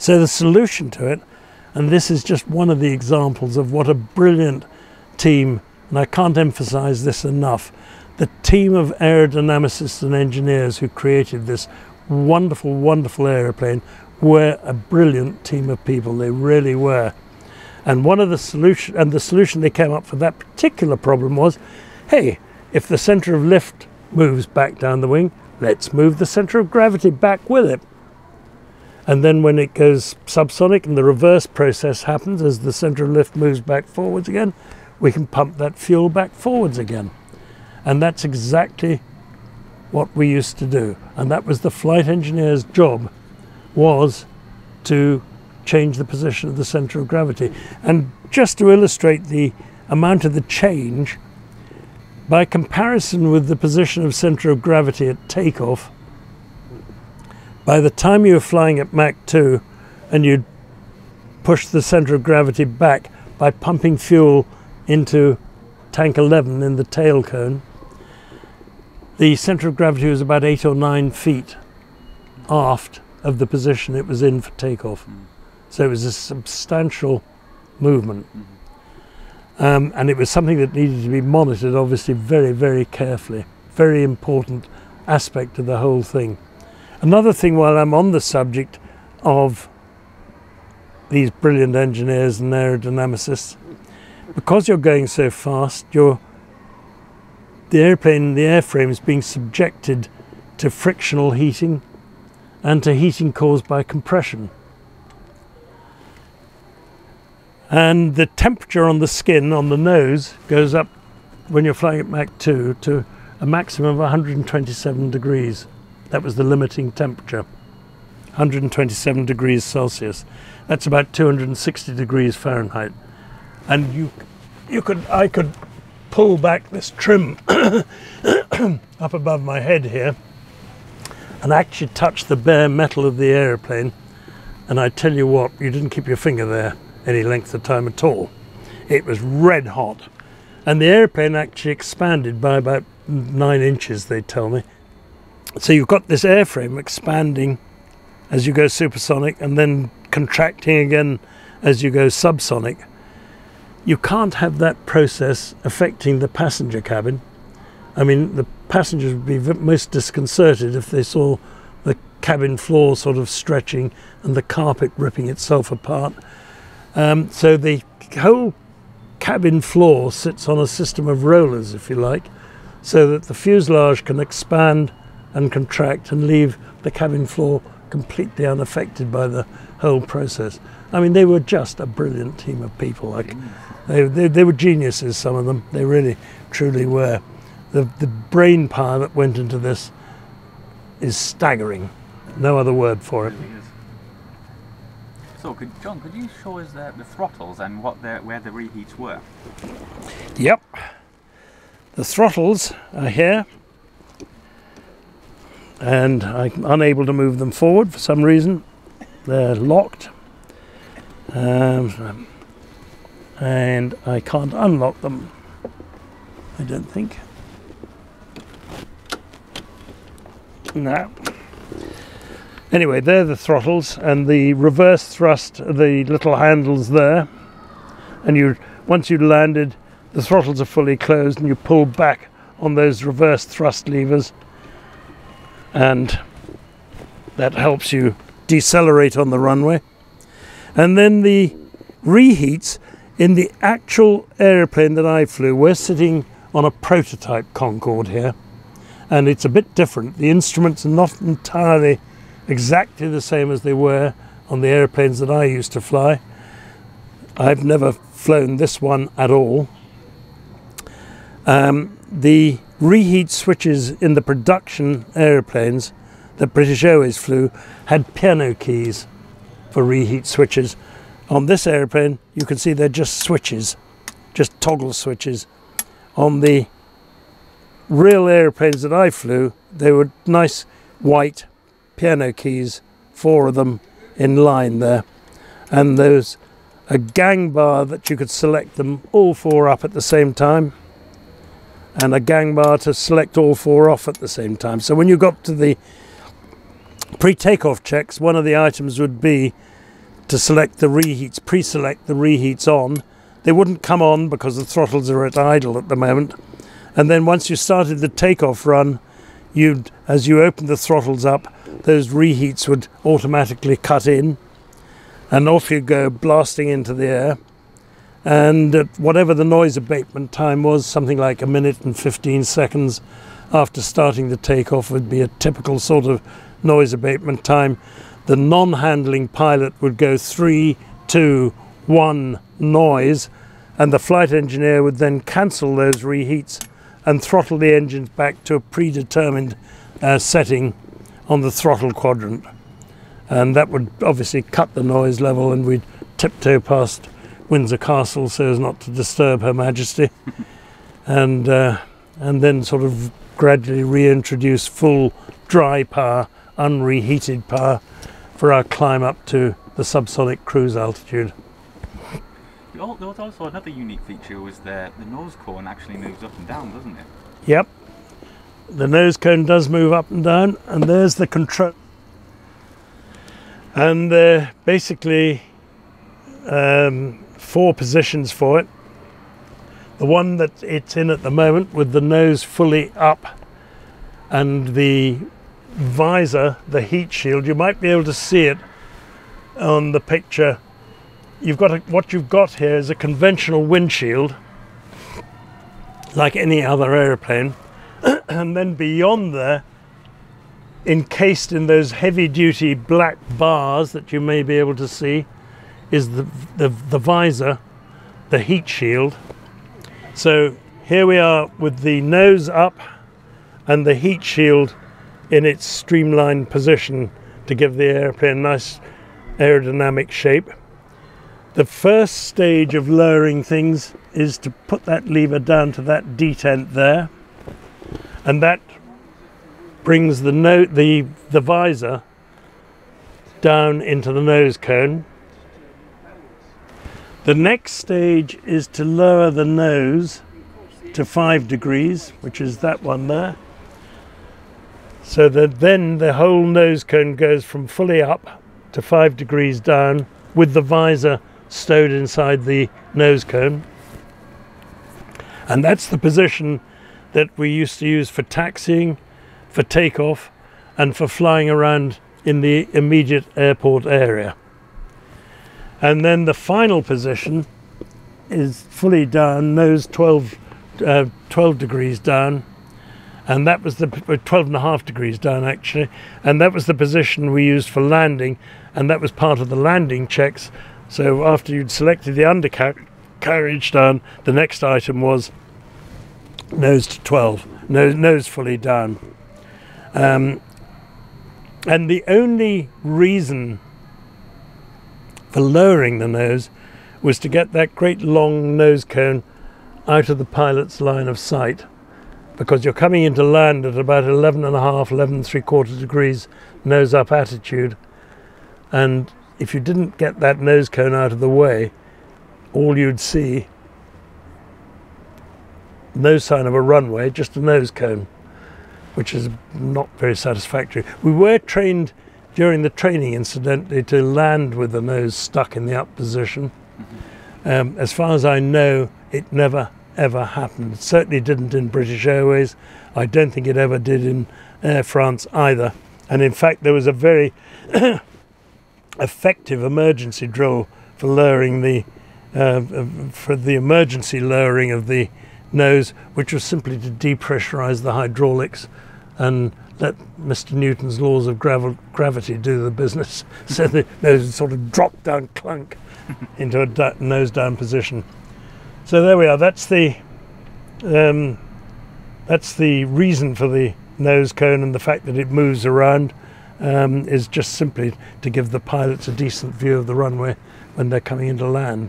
So the solution to it, and this is just one of the examples of what a brilliant team, and I can't emphasize this enough, the team of aerodynamicists and engineers who created this wonderful, wonderful aeroplane were a brilliant team of people. They really were. And one of the solution they came up for that particular problem was, hey, if the center of lift moves back down the wing, let's move the center of gravity back with it. And then when it goes subsonic and the reverse process happens as the center of lift moves back forwards again, we can pump that fuel back forwards again. And that's exactly what we used to do. And that was the flight engineer's job, was to change the position of the center of gravity. And just to illustrate the amount of the change, by comparison with the position of center of gravity at takeoff, by the time you were flying at Mach 2 and you'd push the center of gravity back by pumping fuel into tank 11 in the tail cone, the center of gravity was about 8 or 9 feet aft of the position it was in for takeoff. So it was a substantial movement. And it was something that needed to be monitored, obviously, very, very carefully. Very important aspect of the whole thing. Another thing, while I'm on the subject of these brilliant engineers and aerodynamicists, because you're going so fast, the airframe is being subjected to frictional heating and to heating caused by compression. And the temperature on the skin, on the nose, goes up when you're flying at Mach 2 to a maximum of 127 degrees. That was the limiting temperature, 127 degrees Celsius. That's about 260 degrees Fahrenheit. And I could pull back this trim up above my head here and actually touch the bare metal of the aeroplane. And I tell you what, you didn't keep your finger there any length of time at all. It was red hot. And the airplane actually expanded by about 9 inches, they tell me. So you've got this airframe expanding as you go supersonic and then contracting again as you go subsonic. You can't have that process affecting the passenger cabin. I mean, the passengers would be most disconcerted if they saw the cabin floor sort of stretching and the carpet ripping itself apart. So the whole cabin floor sits on a system of rollers, if you like, so that the fuselage can expand and contract and leave the cabin floor completely unaffected by the whole process. I mean, they were just a brilliant team of people. Like, they were geniuses, some of them. They really, truly were. The brain power that went into this is staggering. No other word for it. So, John, could you show us the throttles and where the reheats were? Yep. The throttles are here, and I'm unable to move them forward for some reason. They're locked, and I can't unlock them, I don't think. No. Anyway, they're the throttles, and the reverse thrust, the little handles there, and once you landed, the throttles are fully closed and you pull back on those reverse thrust levers, and that helps you decelerate on the runway. And then the reheats in the actual airplane that I flew, we're sitting on a prototype Concorde here, and it's a bit different. The instruments are not entirely exactly the same as they were on the airplanes that I used to fly. I've never flown this one at all. The reheat switches in the production airplanes that British Airways flew had piano keys for reheat switches. On this airplane, you can see they're just switches, just toggle switches. On the real airplanes that I flew, they were nice white piano keys, 4 of them in line there, and there's a gang bar that you could select them all 4 up at the same time, and a gang bar to select all 4 off at the same time. So when you got to the pre-takeoff checks, one of the items would be to select the reheats, pre-select the reheats on. They wouldn't come on because the throttles are at idle at the moment. And then once you started the takeoff run, as you opened the throttles up, those reheats would automatically cut in, and off you go blasting into the air. And whatever the noise abatement time was, something like 1 minute and 15 seconds after starting the takeoff would be a typical sort of noise abatement time. The non-handling pilot would go 3, 2, 1 noise, and the flight engineer would then cancel those reheats and throttle the engines back to a predetermined setting on the throttle quadrant. And that would obviously cut the noise level, and we'd tiptoe past Windsor Castle so as not to disturb Her Majesty, and then sort of gradually reintroduce full dry power, unreheated power for our climb up to the subsonic cruise altitude. There was also another unique feature was the nose cone actually moves up and down, doesn't it? Yep, the nose cone does move up and down, and there's the control. And basically 4 positions for it. The one that it's in at the moment with the nose fully up and the visor, the heat shield, you might be able to see it on the picture. What you've got here is a conventional windshield like any other aeroplane, and then beyond there, encased in those heavy duty black bars that you may be able to see, is the visor, the heat shield. So here we are with the nose up and the heat shield in its streamlined position to give the airplane a nice aerodynamic shape. The first stage of lowering things is to put that lever down to that detent there, and that brings the visor down into the nose cone. The next stage is to lower the nose to 5 degrees, which is that one there, so that then the whole nose cone goes from fully up to 5 degrees down with the visor stowed inside the nose cone. And that's the position that we used to use for taxiing, for takeoff, and for flying around in the immediate airport area. And then the final position is fully down, nose 12 degrees down, and that was the 12.5 degrees down actually, and that was the position we used for landing, and that was part of the landing checks. So after you'd selected the undercarriage down, the next item was nose to 12, nose fully down. And the only reason for lowering the nose was to get that great long nose cone out of the pilot's line of sight, because you're coming into land at about 11.5, 11.75 degrees nose up attitude, and if you didn't get that nose cone out of the way, all you'd see, no sign of a runway, just a nose cone, which is not very satisfactory. We were trained during the training, incidentally, to land with the nose stuck in the up position. As far as I know, it never ever happened. It certainly didn't in British Airways. I don't think it ever did in Air France either. And in fact, there was a very effective emergency drill for lowering the emergency lowering of the nose, which was simply to depressurize the hydraulics and let Mr. Newton's laws of gravity do the business. So the nose sort of dropped down clunk into a nose down position. So there we are. That's the reason for the nose cone, and the fact that it moves around is just simply to give the pilots a decent view of the runway when they're coming into land.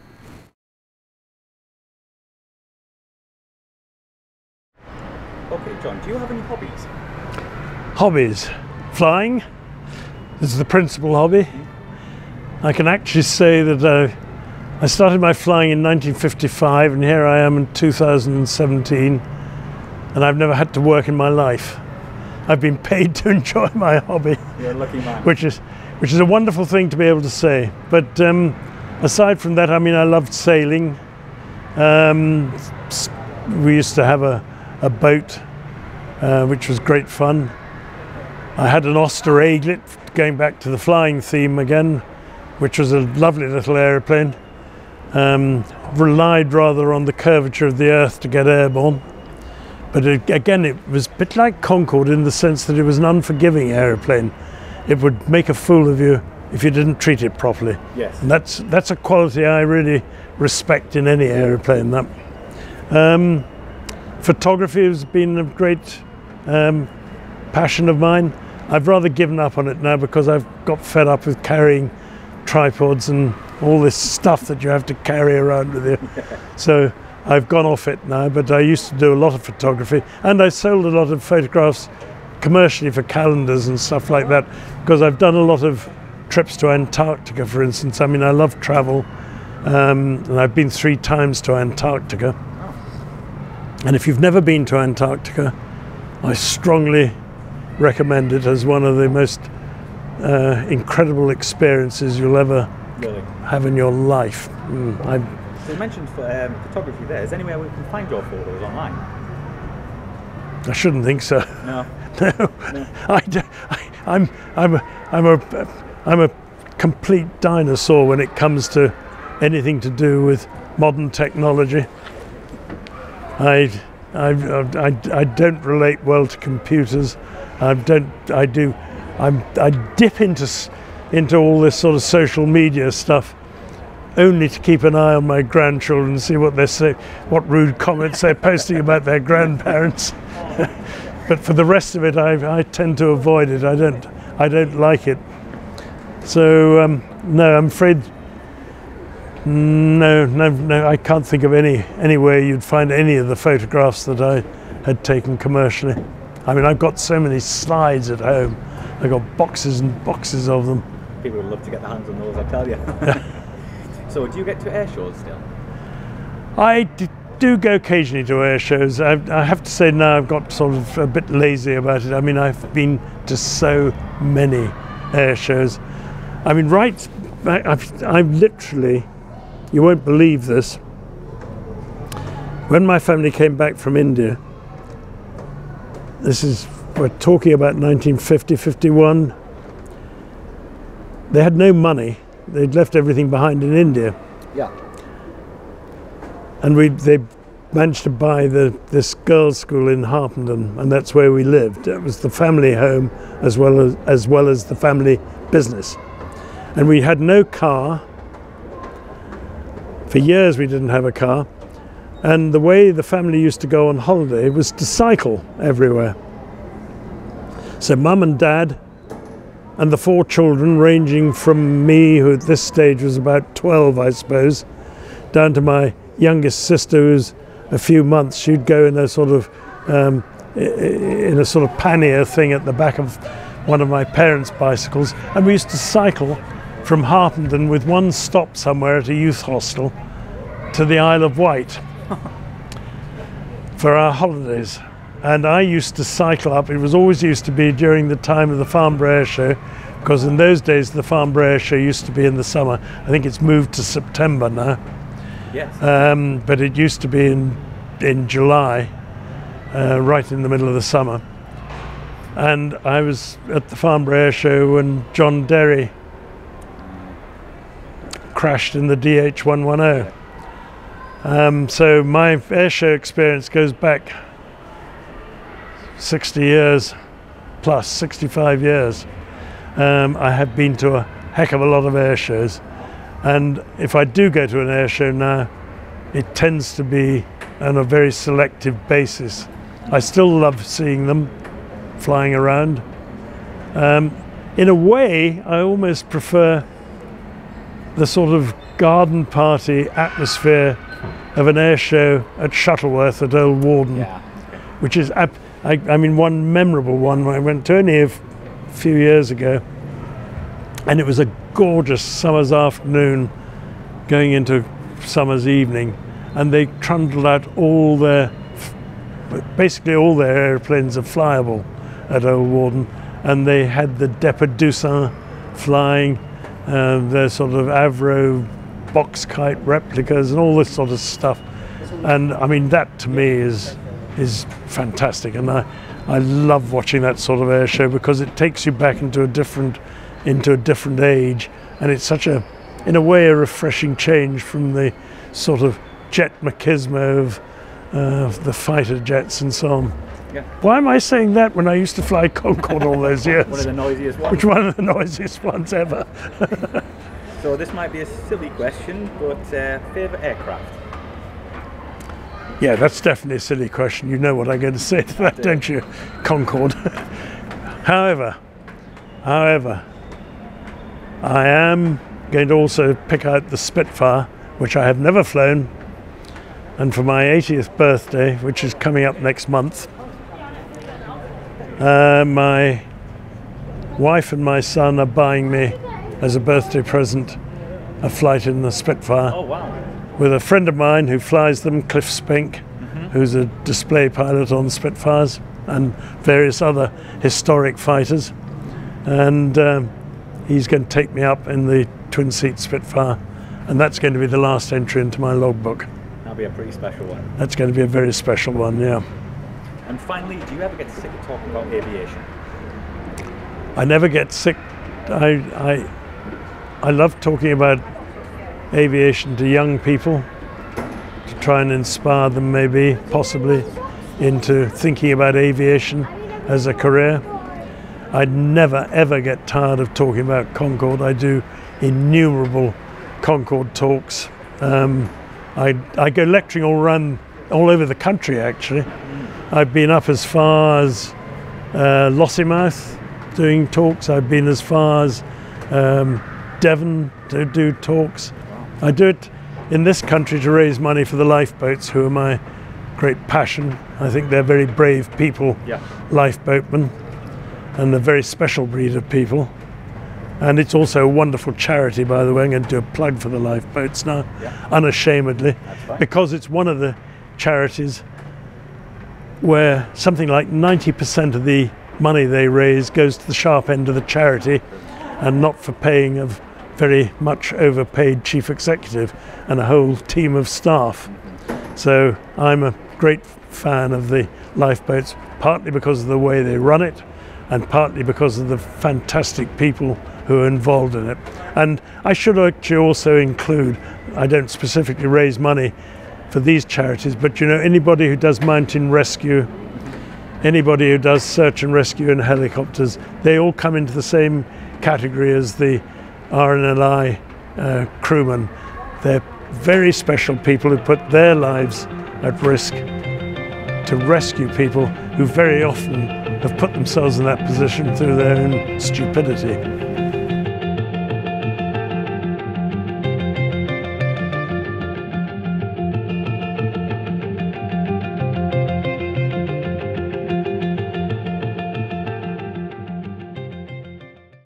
Okay, John, do you have any hobbies? Hobbies. Flying. This is the principal hobby. I can actually say that I started my flying in 1955, and here I am in 2017, and I've never had to work in my life. I've been paid to enjoy my hobby. You're a lucky man. Which which is a wonderful thing to be able to say. But aside from that, I mean, I loved sailing. We used to have a boat, which was great fun. I had an Oster Eaglet, going back to the flying theme again, which was a lovely little aeroplane. Relied rather on the curvature of the Earth to get airborne. But again, it was a bit like Concorde in the sense that it was an unforgiving aeroplane. It would make a fool of you if you didn't treat it properly. Yes. And that's a quality I really respect in any aeroplane. That photography has been a great passion of mine. I've rather given up on it now because I've got fed up with carrying tripods and all this stuff that you have to carry around with you. So I've gone off it now, but I used to do a lot of photography, and I sold a lot of photographs commercially for calendars and stuff like that, because I've done a lot of trips to Antarctica, for instance. I mean, I love travel, and I've been 3 times to Antarctica. And if you've never been to Antarctica, I strongly recommend it as one of the most incredible experiences you'll ever have in your life. So you mentioned photography there. Is there anywhere we can find your photos online? I shouldn't think so. No. No. I'm a complete dinosaur when it comes to anything to do with modern technology. I don't relate well to computers. I dip into all this sort of social media stuff only to keep an eye on my grandchildren and see what they say, what rude comments they're posting about their grandparents. But for the rest of it, I tend to avoid it. I don't like it. So no, I'm afraid. No, I can't think of anywhere you'd find any of the photographs that I had taken commercially. I mean, I've got so many slides at home. I've got boxes and boxes of them. People would love to get their hands on those, I tell you. So do you get to air shows still? I do go occasionally to air shows. I have to say now I've got sort of a bit lazy about it. I mean, I've been to so many air shows. I mean, I've literally, you won't believe this, when my family came back from India, we're talking about 1950, 51, they had no money. They'd left everything behind in India. Yeah. And they managed to buy this girls' school in Harpenden, and that's where we lived. It was the family home as well as the family business. And we had no car. For years we didn't have a car. And the way the family used to go on holiday was to cycle everywhere. So Mum and Dad and the 4 children, ranging from me, who at this stage was about 12, I suppose, down to my youngest sister, who's a few months. She'd go in a sort of pannier thing at the back of one of my parents' bicycles, and we used to cycle from Harpenden with one stop somewhere at a youth hostel to the Isle of Wight for our holidays. And I used to cycle up. It was always used to be during the time of the Farnborough Air Show, because in those days the Farnborough Air Show used to be in the summer. I think it's moved to September now. Yes. But it used to be in July, right in the middle of the summer. And I was at the Farnborough Air Show when John Derry crashed in the DH110. So my airshow experience goes back 60 years plus, 65 years. I have been to a heck of a lot of air shows, and if I do go to an air show now, it tends to be on a very selective basis. I still love seeing them flying around. In a way, I almost prefer the sort of garden party atmosphere of an air show at Shuttleworth at Old Warden, Yeah. which is, I mean, one memorable one I went to only a few years ago, and it was a gorgeous summer's afternoon going into summer's evening, and they trundled out basically all their airplanes are flyable at Old Warden, and they had the Depot Dussin flying, they're sort of Avro box kite replicas and all this sort of stuff. And I mean, that to me is fantastic, and I love watching that sort of air show because it takes you back into a different age, and it's such a, in a way, a refreshing change from the sort of jet machismo of the fighter jets and so on. Yeah. Why am I saying that when I used to fly Concorde all those years? One of the noisiest ones. Which one of the noisiest ones ever? So this might be a silly question, but favourite aircraft? Yeah, that's definitely a silly question. You know what I'm going to say to that, don't you? Concorde. However, I am going to also pick out the Spitfire, which I have never flown, and for my 80th birthday, which is coming up next month, my wife and my son are buying me, as a birthday present, a flight in the Spitfire. Oh, wow. With a friend of mine who flies them, Cliff Spink, who's a display pilot on Spitfires and various other historic fighters. And he's going to take me up in the twin-seat Spitfire, and that's going to be the last entry into my logbook. That'll be a pretty special one. That's going to be a very special one, yeah. And finally, do you ever get sick of talking about aviation? I never get sick. I love talking about aviation to young people, to try and inspire them, maybe, possibly, into thinking about aviation as a career. I'd never ever get tired of talking about Concorde. I do innumerable Concorde talks. I go lecturing all over the country, actually. I've been up as far as Lossiemouth doing talks. I've been as far as Devon to do talks. I do it in this country to raise money for the lifeboats, who are my great passion. I think they're very brave people, lifeboatmen, and a very special breed of people. And it's also a wonderful charity, by the way. I'm going to do a plug for the lifeboats now, unashamedly, because it's one of the charities where something like 90% of the money they raise goes to the sharp end of the charity, and not for paying of very much overpaid chief executive and a whole team of staff. So I'm a great fan of the lifeboats, partly because of the way they run it, and partly because of the fantastic people who are involved in it. And I should actually also include, I don't specifically raise money for these charities, but you know, anybody who does mountain rescue, anybody who does search and rescue in helicopters, they all come into the same category as the RNLI crewmen. They're very special people who put their lives at risk to rescue people who very often have put themselves in that position through their own stupidity.